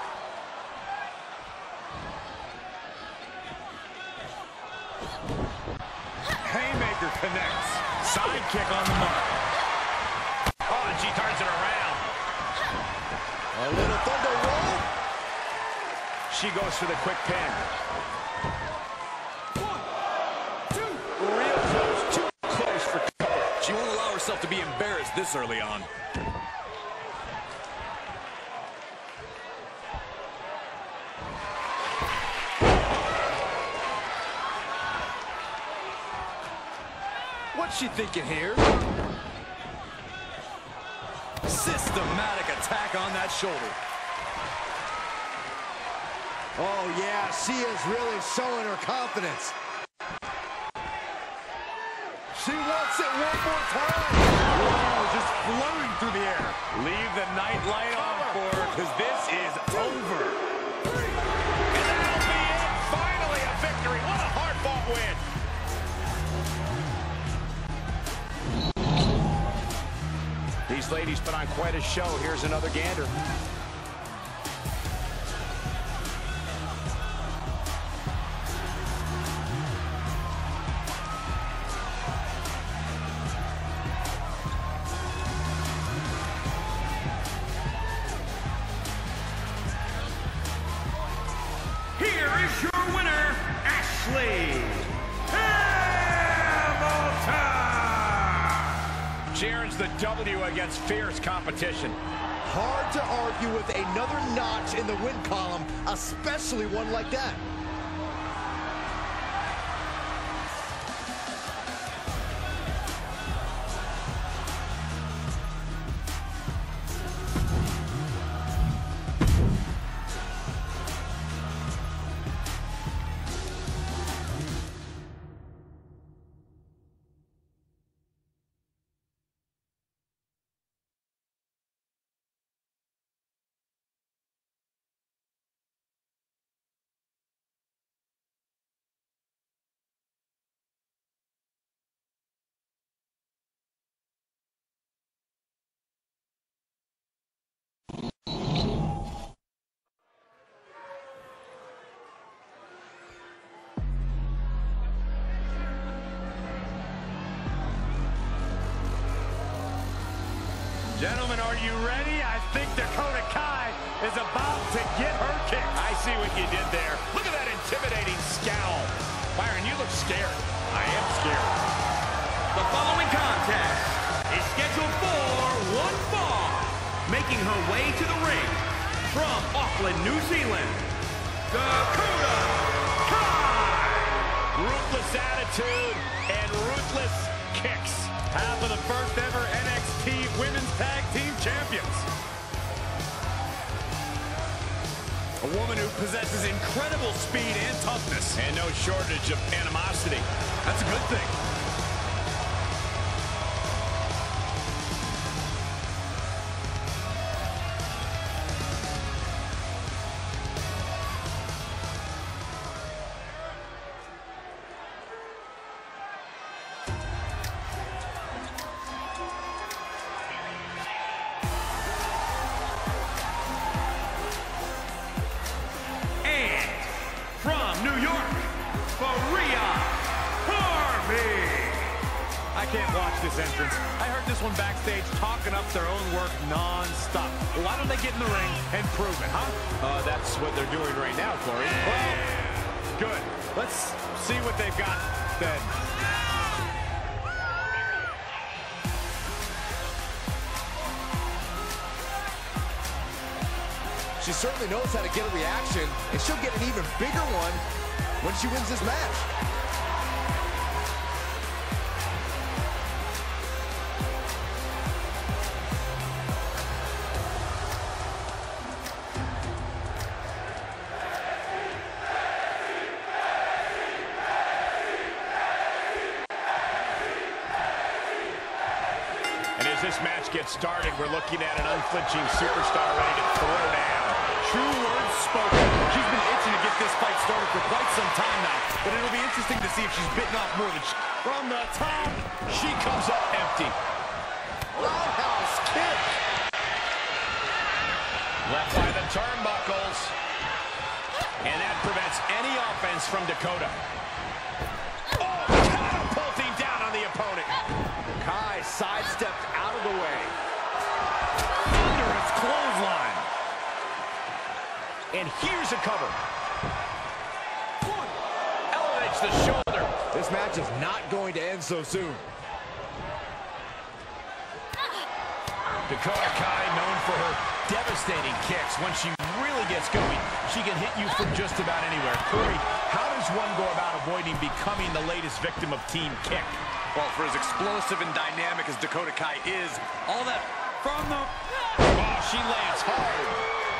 Haymaker connects. Side kick on the mark. Oh, and she turns it around. A little thunder roll. She goes for the quick pin. 1, 2. Real close, too close for cover. She won't allow herself to to be embarrassed this early on. What's she thinking here? Systematic attack on that shoulder. Oh, yeah, she is really showing her confidence. She wants it one more time. Whoa, just floating through the air. Leave the night light on for her, because this is over. And that'll be it. Finally a victory. What a hard-fought win. These ladies put on quite a show. Here's another gander. Here is your winner, Ashley Hamilton! She earns the W against fierce competition. Hard to argue with another notch in the win column, especially one like that. Gentlemen, are you ready? I think Dakota Kai is about to get her kick. I see what you did there. Look at that intimidating scowl. Byron, you look scared. I am scared. The following contest is scheduled for one fall. Making her way to the ring from Auckland, New Zealand, Dakota Kai! Ruthless attitude and ruthless kicks. Half of the first ever NXT Women's Tag Team Champions. A woman who possesses incredible speed and toughness. And no shortage of animosity. That's a good thing. I can't watch this entrance. I heard this one backstage talking up their own work non-stop. Why don't they get in the ring and prove it, huh? That's what they're doing right now, Corey. Well, good. Let's see what they've got then. She certainly knows how to get a reaction, and she'll get an even bigger one when she wins this match. As this match gets started, we're looking at an unflinching superstar ready to throw down. True words spoken. She's been itching to get this fight started for quite some time now, but it'll be interesting to see if she's bitten off more than from the top. She comes up empty. Roundhouse kick. Left by the turnbuckles. And that prevents any offense from Dakota. Oh, catapulting down on the opponent. Kai sidestepped out of the way. Thunderous clothesline. And here's a cover. Elevates the shoulder. This match is not going to end so soon. Dakota Kai known for her devastating kicks. When she really gets going, she can hit you from just about anywhere. Corey, how does one go about avoiding becoming the latest victim of team kick? Well, for as explosive and dynamic as Dakota Kai is, all that from the... Oh, she lands hard.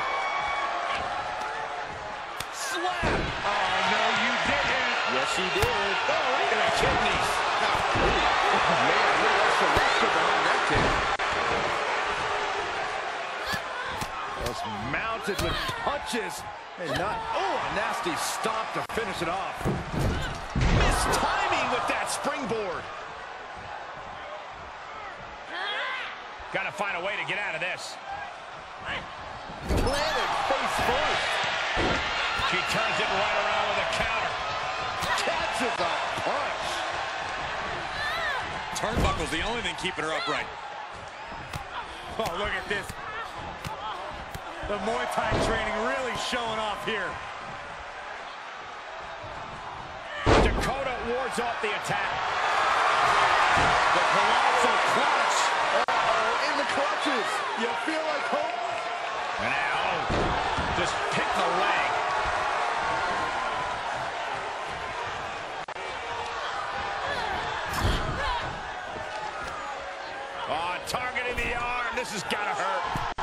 Slap! Oh, no, you didn't. Yes, she did. Oh, right to the kidneys. Oh, man, look at the wrestler behind that kick. Was mounted with punches and not... Oh, a nasty stop to finish it off. Missed timing with that springboard. Gotta find a way to get out of this. Planted face first. She turns it right around with a counter. Catches a punch. Turnbuckle's the only thing keeping her upright. Oh, look at this. The Muay Thai training really showing off here. Dakota wards off the attack. The colossal clutch. Uh-oh, in the clutches. You feel like hope? And now, just pick the leg. Oh, targeting the arm. This has got to hurt.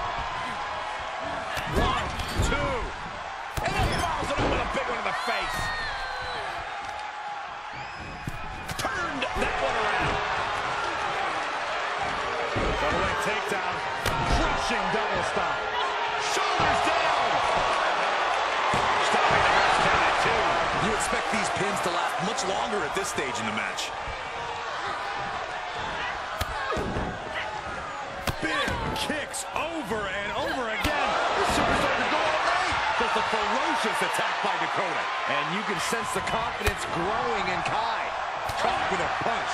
1, 2. And then follows it up with a big one in the face. Turned that one around. Double leg takedown. Crushing double stop. Shoulders down. Stopping the rest count at 2. You expect these pins to last much longer at this stage in the match. Big kicks over and over again. This superstar could go all night. That's a ferocious attack by Dakota. And you can sense the confidence growing in Kai. Caught with a punch.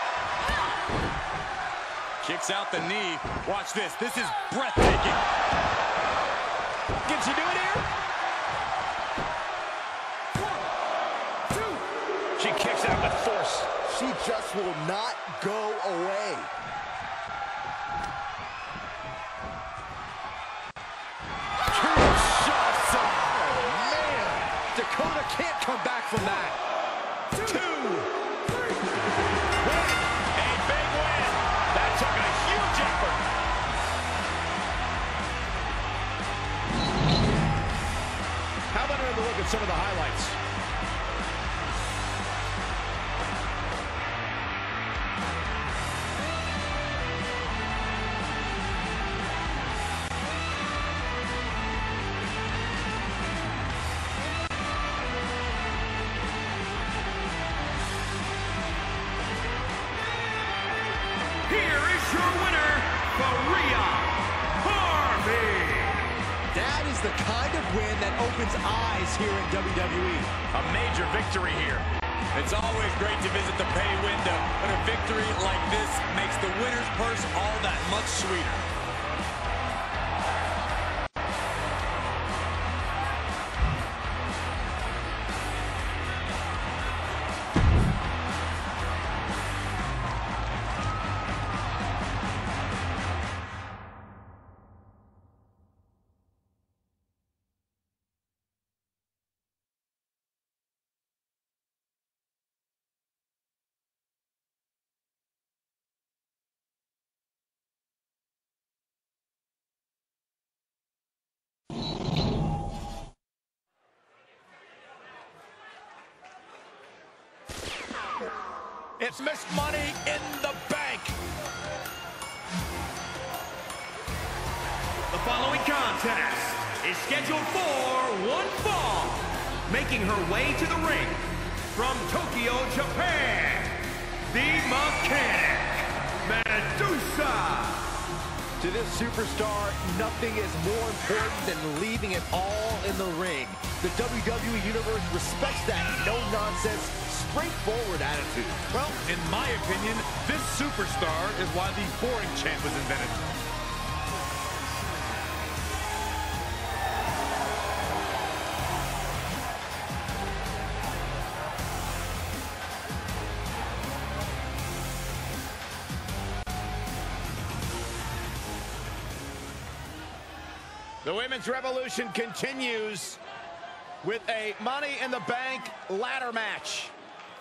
Kicks out the knee. Watch this. This is breathtaking. Can she do it here? 1, 2. She kicks out with force. She just will not go away. Dakota can't come back from that. 2, 3. Win. A big win. That took a huge effort. How about another look at some of the highlights? Here is your winner, Maria Harvey. That is the kind of win that opens eyes here in WWE. A major victory here. It's always great to visit the pay window, but a victory like this makes the winner's purse all that much sweeter. It's Miss Money in the Bank. The following contest is scheduled for one fall. Making her way to the ring from Tokyo, Japan, the Mechanic, Medusa. To this superstar, nothing is more important than leaving it all in the ring. The WWE Universe respects that no-nonsense, straightforward attitude. Well, in my opinion, this superstar is why the boring chant was invented. The Women's Revolution continues with a Money in the Bank ladder match.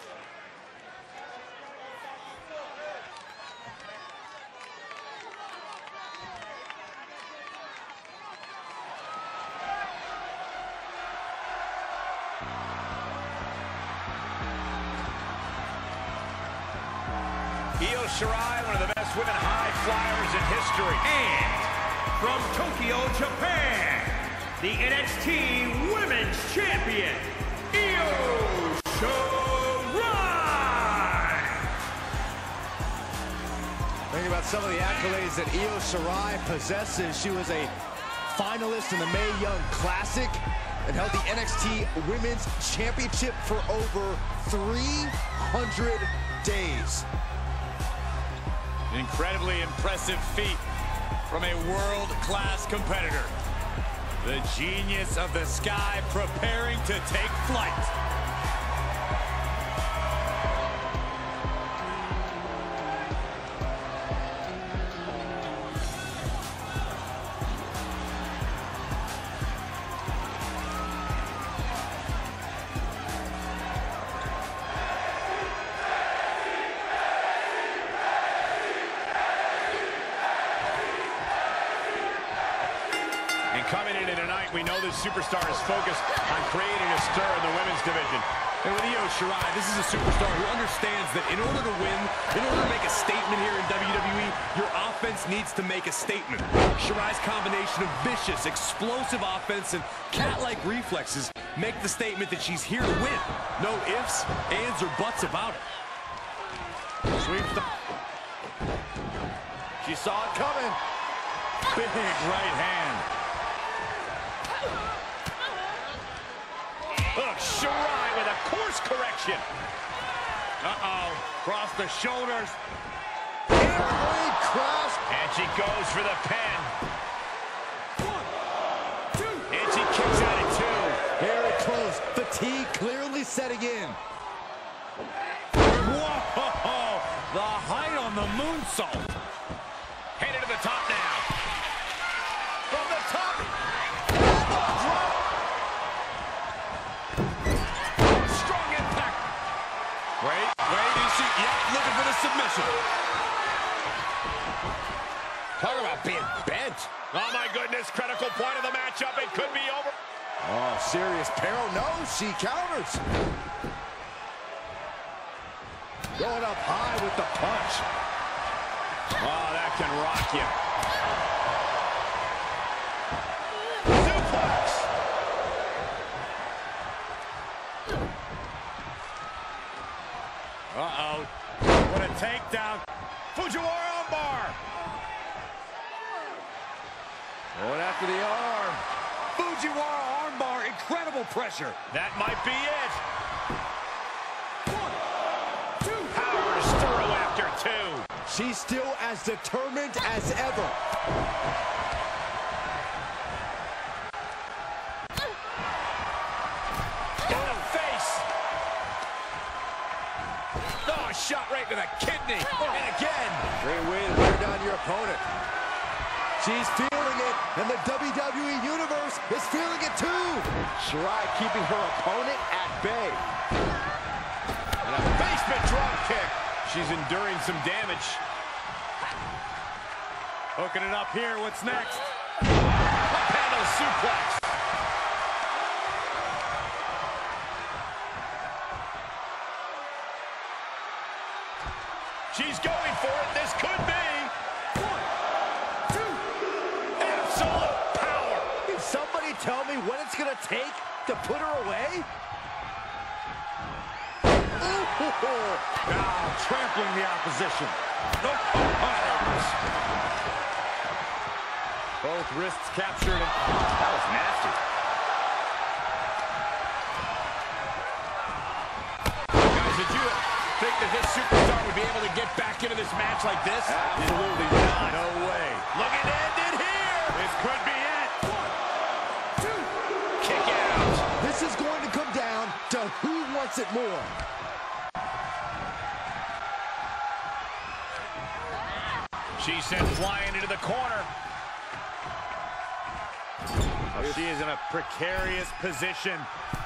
Shirai, one of the best women high flyers in history. And from Tokyo, Japan, the NXT Women's Champion, Shirai. Think about some of the accolades that Shirai possesses. She was a finalist in the Mae Young Classic and held the NXT Women's Championship for over 300 days. An incredibly impressive feat from a world-class competitor. The genius of the sky preparing to take flight. Coming into tonight, we know this superstar is focused on creating a stir in the women's division. And with Shirai, this is a superstar who understands that in order to win, in order to make a statement here in WWE, your offense needs to make a statement. Shirai's combination of vicious, explosive offense and cat-like reflexes make the statement that she's here to win. No ifs, ands, or buts about it. Sweeps the... She saw it coming. Big right hand. Look, Shirai with a course correction. Cross the shoulders. Cross. And she goes for the pin. 1, 2. And she kicks out at 2. Very close. Fatigue clearly setting in. Whoa! The height on the moonsault. Headed to the top now. From the top. Strong impact. Wait, you see, looking for the submission. Talk about being bent. Oh my goodness, critical point of the matchup. It could be over. Oh, serious peril. No, she counters. Going up high with the punch. Oh, that can rock you. Uh-oh. What a takedown. Fujiwara armbar. Going after the arm. Fujiwara armbar. Incredible pressure. That might be it. 1, 2. Powers through after 2. She's still as determined as ever. Shot right to the kidney. And again. Great way to wear down your opponent. She's feeling it, and the WWE Universe is feeling it too. Shirai keeping her opponent at bay. And a basement drop kick. She's enduring some damage. Hooking it up here. What's next? Panel suplex. She's going for it. This could be. 1, 2. Absolute power. Can somebody tell me what it's going to take to put her away? Now trampling the opposition. Both wrists captured. That was nasty. Guys, did you think that this superstar would be able to get back into this match like this? Absolutely not. No way. Look at it here. This could be it. 1, 2. Kick out. This is going to come down to who wants it more. She's sent flying into the corner. She is in a precarious position.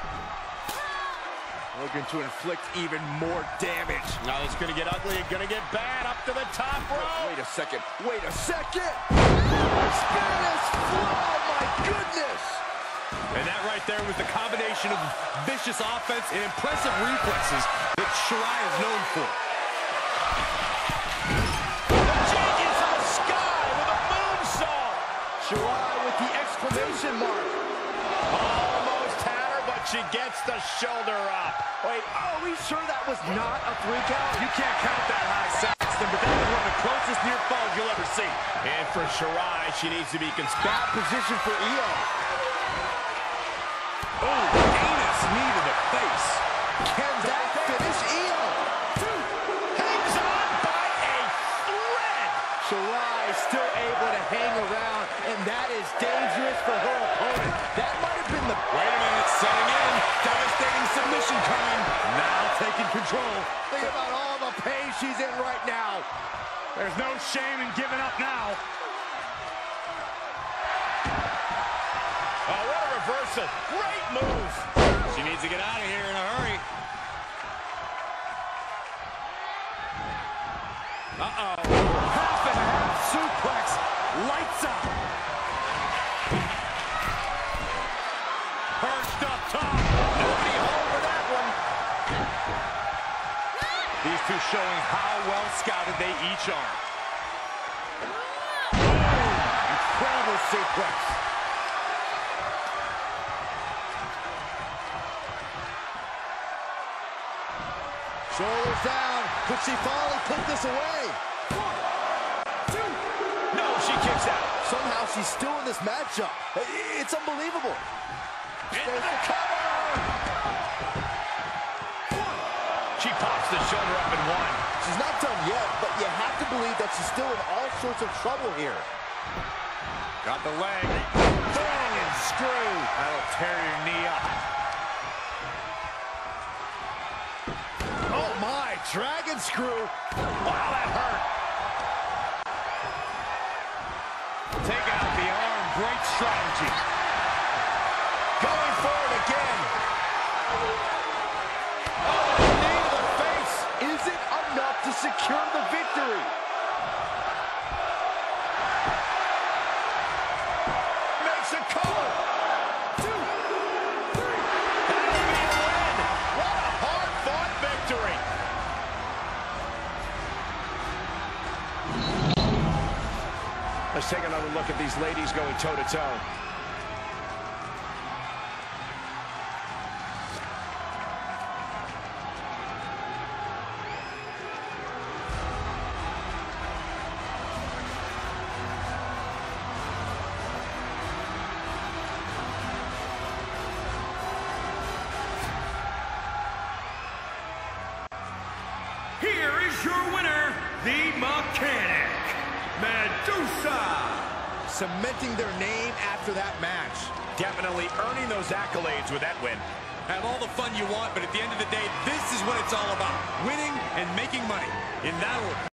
Looking to inflict even more damage. Now it's going to get ugly and going to get bad up to the top rope. Wait a second. Wait a second. Spanish flow. My goodness. And that right there was the combination of vicious offense and impressive reflexes that Shirai is known for. The Jenkins in the sky with a moonsault. Shirai with the exclamation mark. Almost had her, but she gets the shoulder up. Wait, are we sure that was not a 3 count? You can't count that high, Saxton, but that is one of the closest near falls you'll ever see. And for Shirai, she needs to be Bad position for Io. Oh, heinous knee to the face. Can that finish Io? hangs on by a thread. Shirai still able to hang around, and that is dangerous for her opponent. That might have been the... Wait a minute, setting in. Devastating submission coming. Now taking control. Think about all the pain she's in right now. There's no shame in giving up now. Oh, what a reversal. Great move. She needs to get out of here in a hurry. Uh-oh. Half and half suplex. Lights out. Perched up top. Nobody home for that one. These two showing how well scouted they each are. Incredible suplex. Shoulders down. Could she finally put this away? 1, 2. No, she kicks out. Somehow she's still in this matchup. It's unbelievable. Into the cover. She pops the shoulder up in one. She's not done yet, but you have to believe that she's still in all sorts of trouble here. Got the leg. Bang and screw. That'll tear your knee up. Oh my, dragon screw. Wow, that hurt. Taking out the arm. Great strategy. Going for it again. Oh, knee to the face. Is it enough to secure the victory? Makes a cover. 2, 3. That'll be a win. What a hard-fought victory. Let's take another look at these ladies going toe-to-toe. Here is your winner, the Mechanic, Medusa. Cementing their name after that match. Definitely earning those accolades with that win. Have all the fun you want, but at the end of the day, this is what it's all about. Winning and making money. In that order.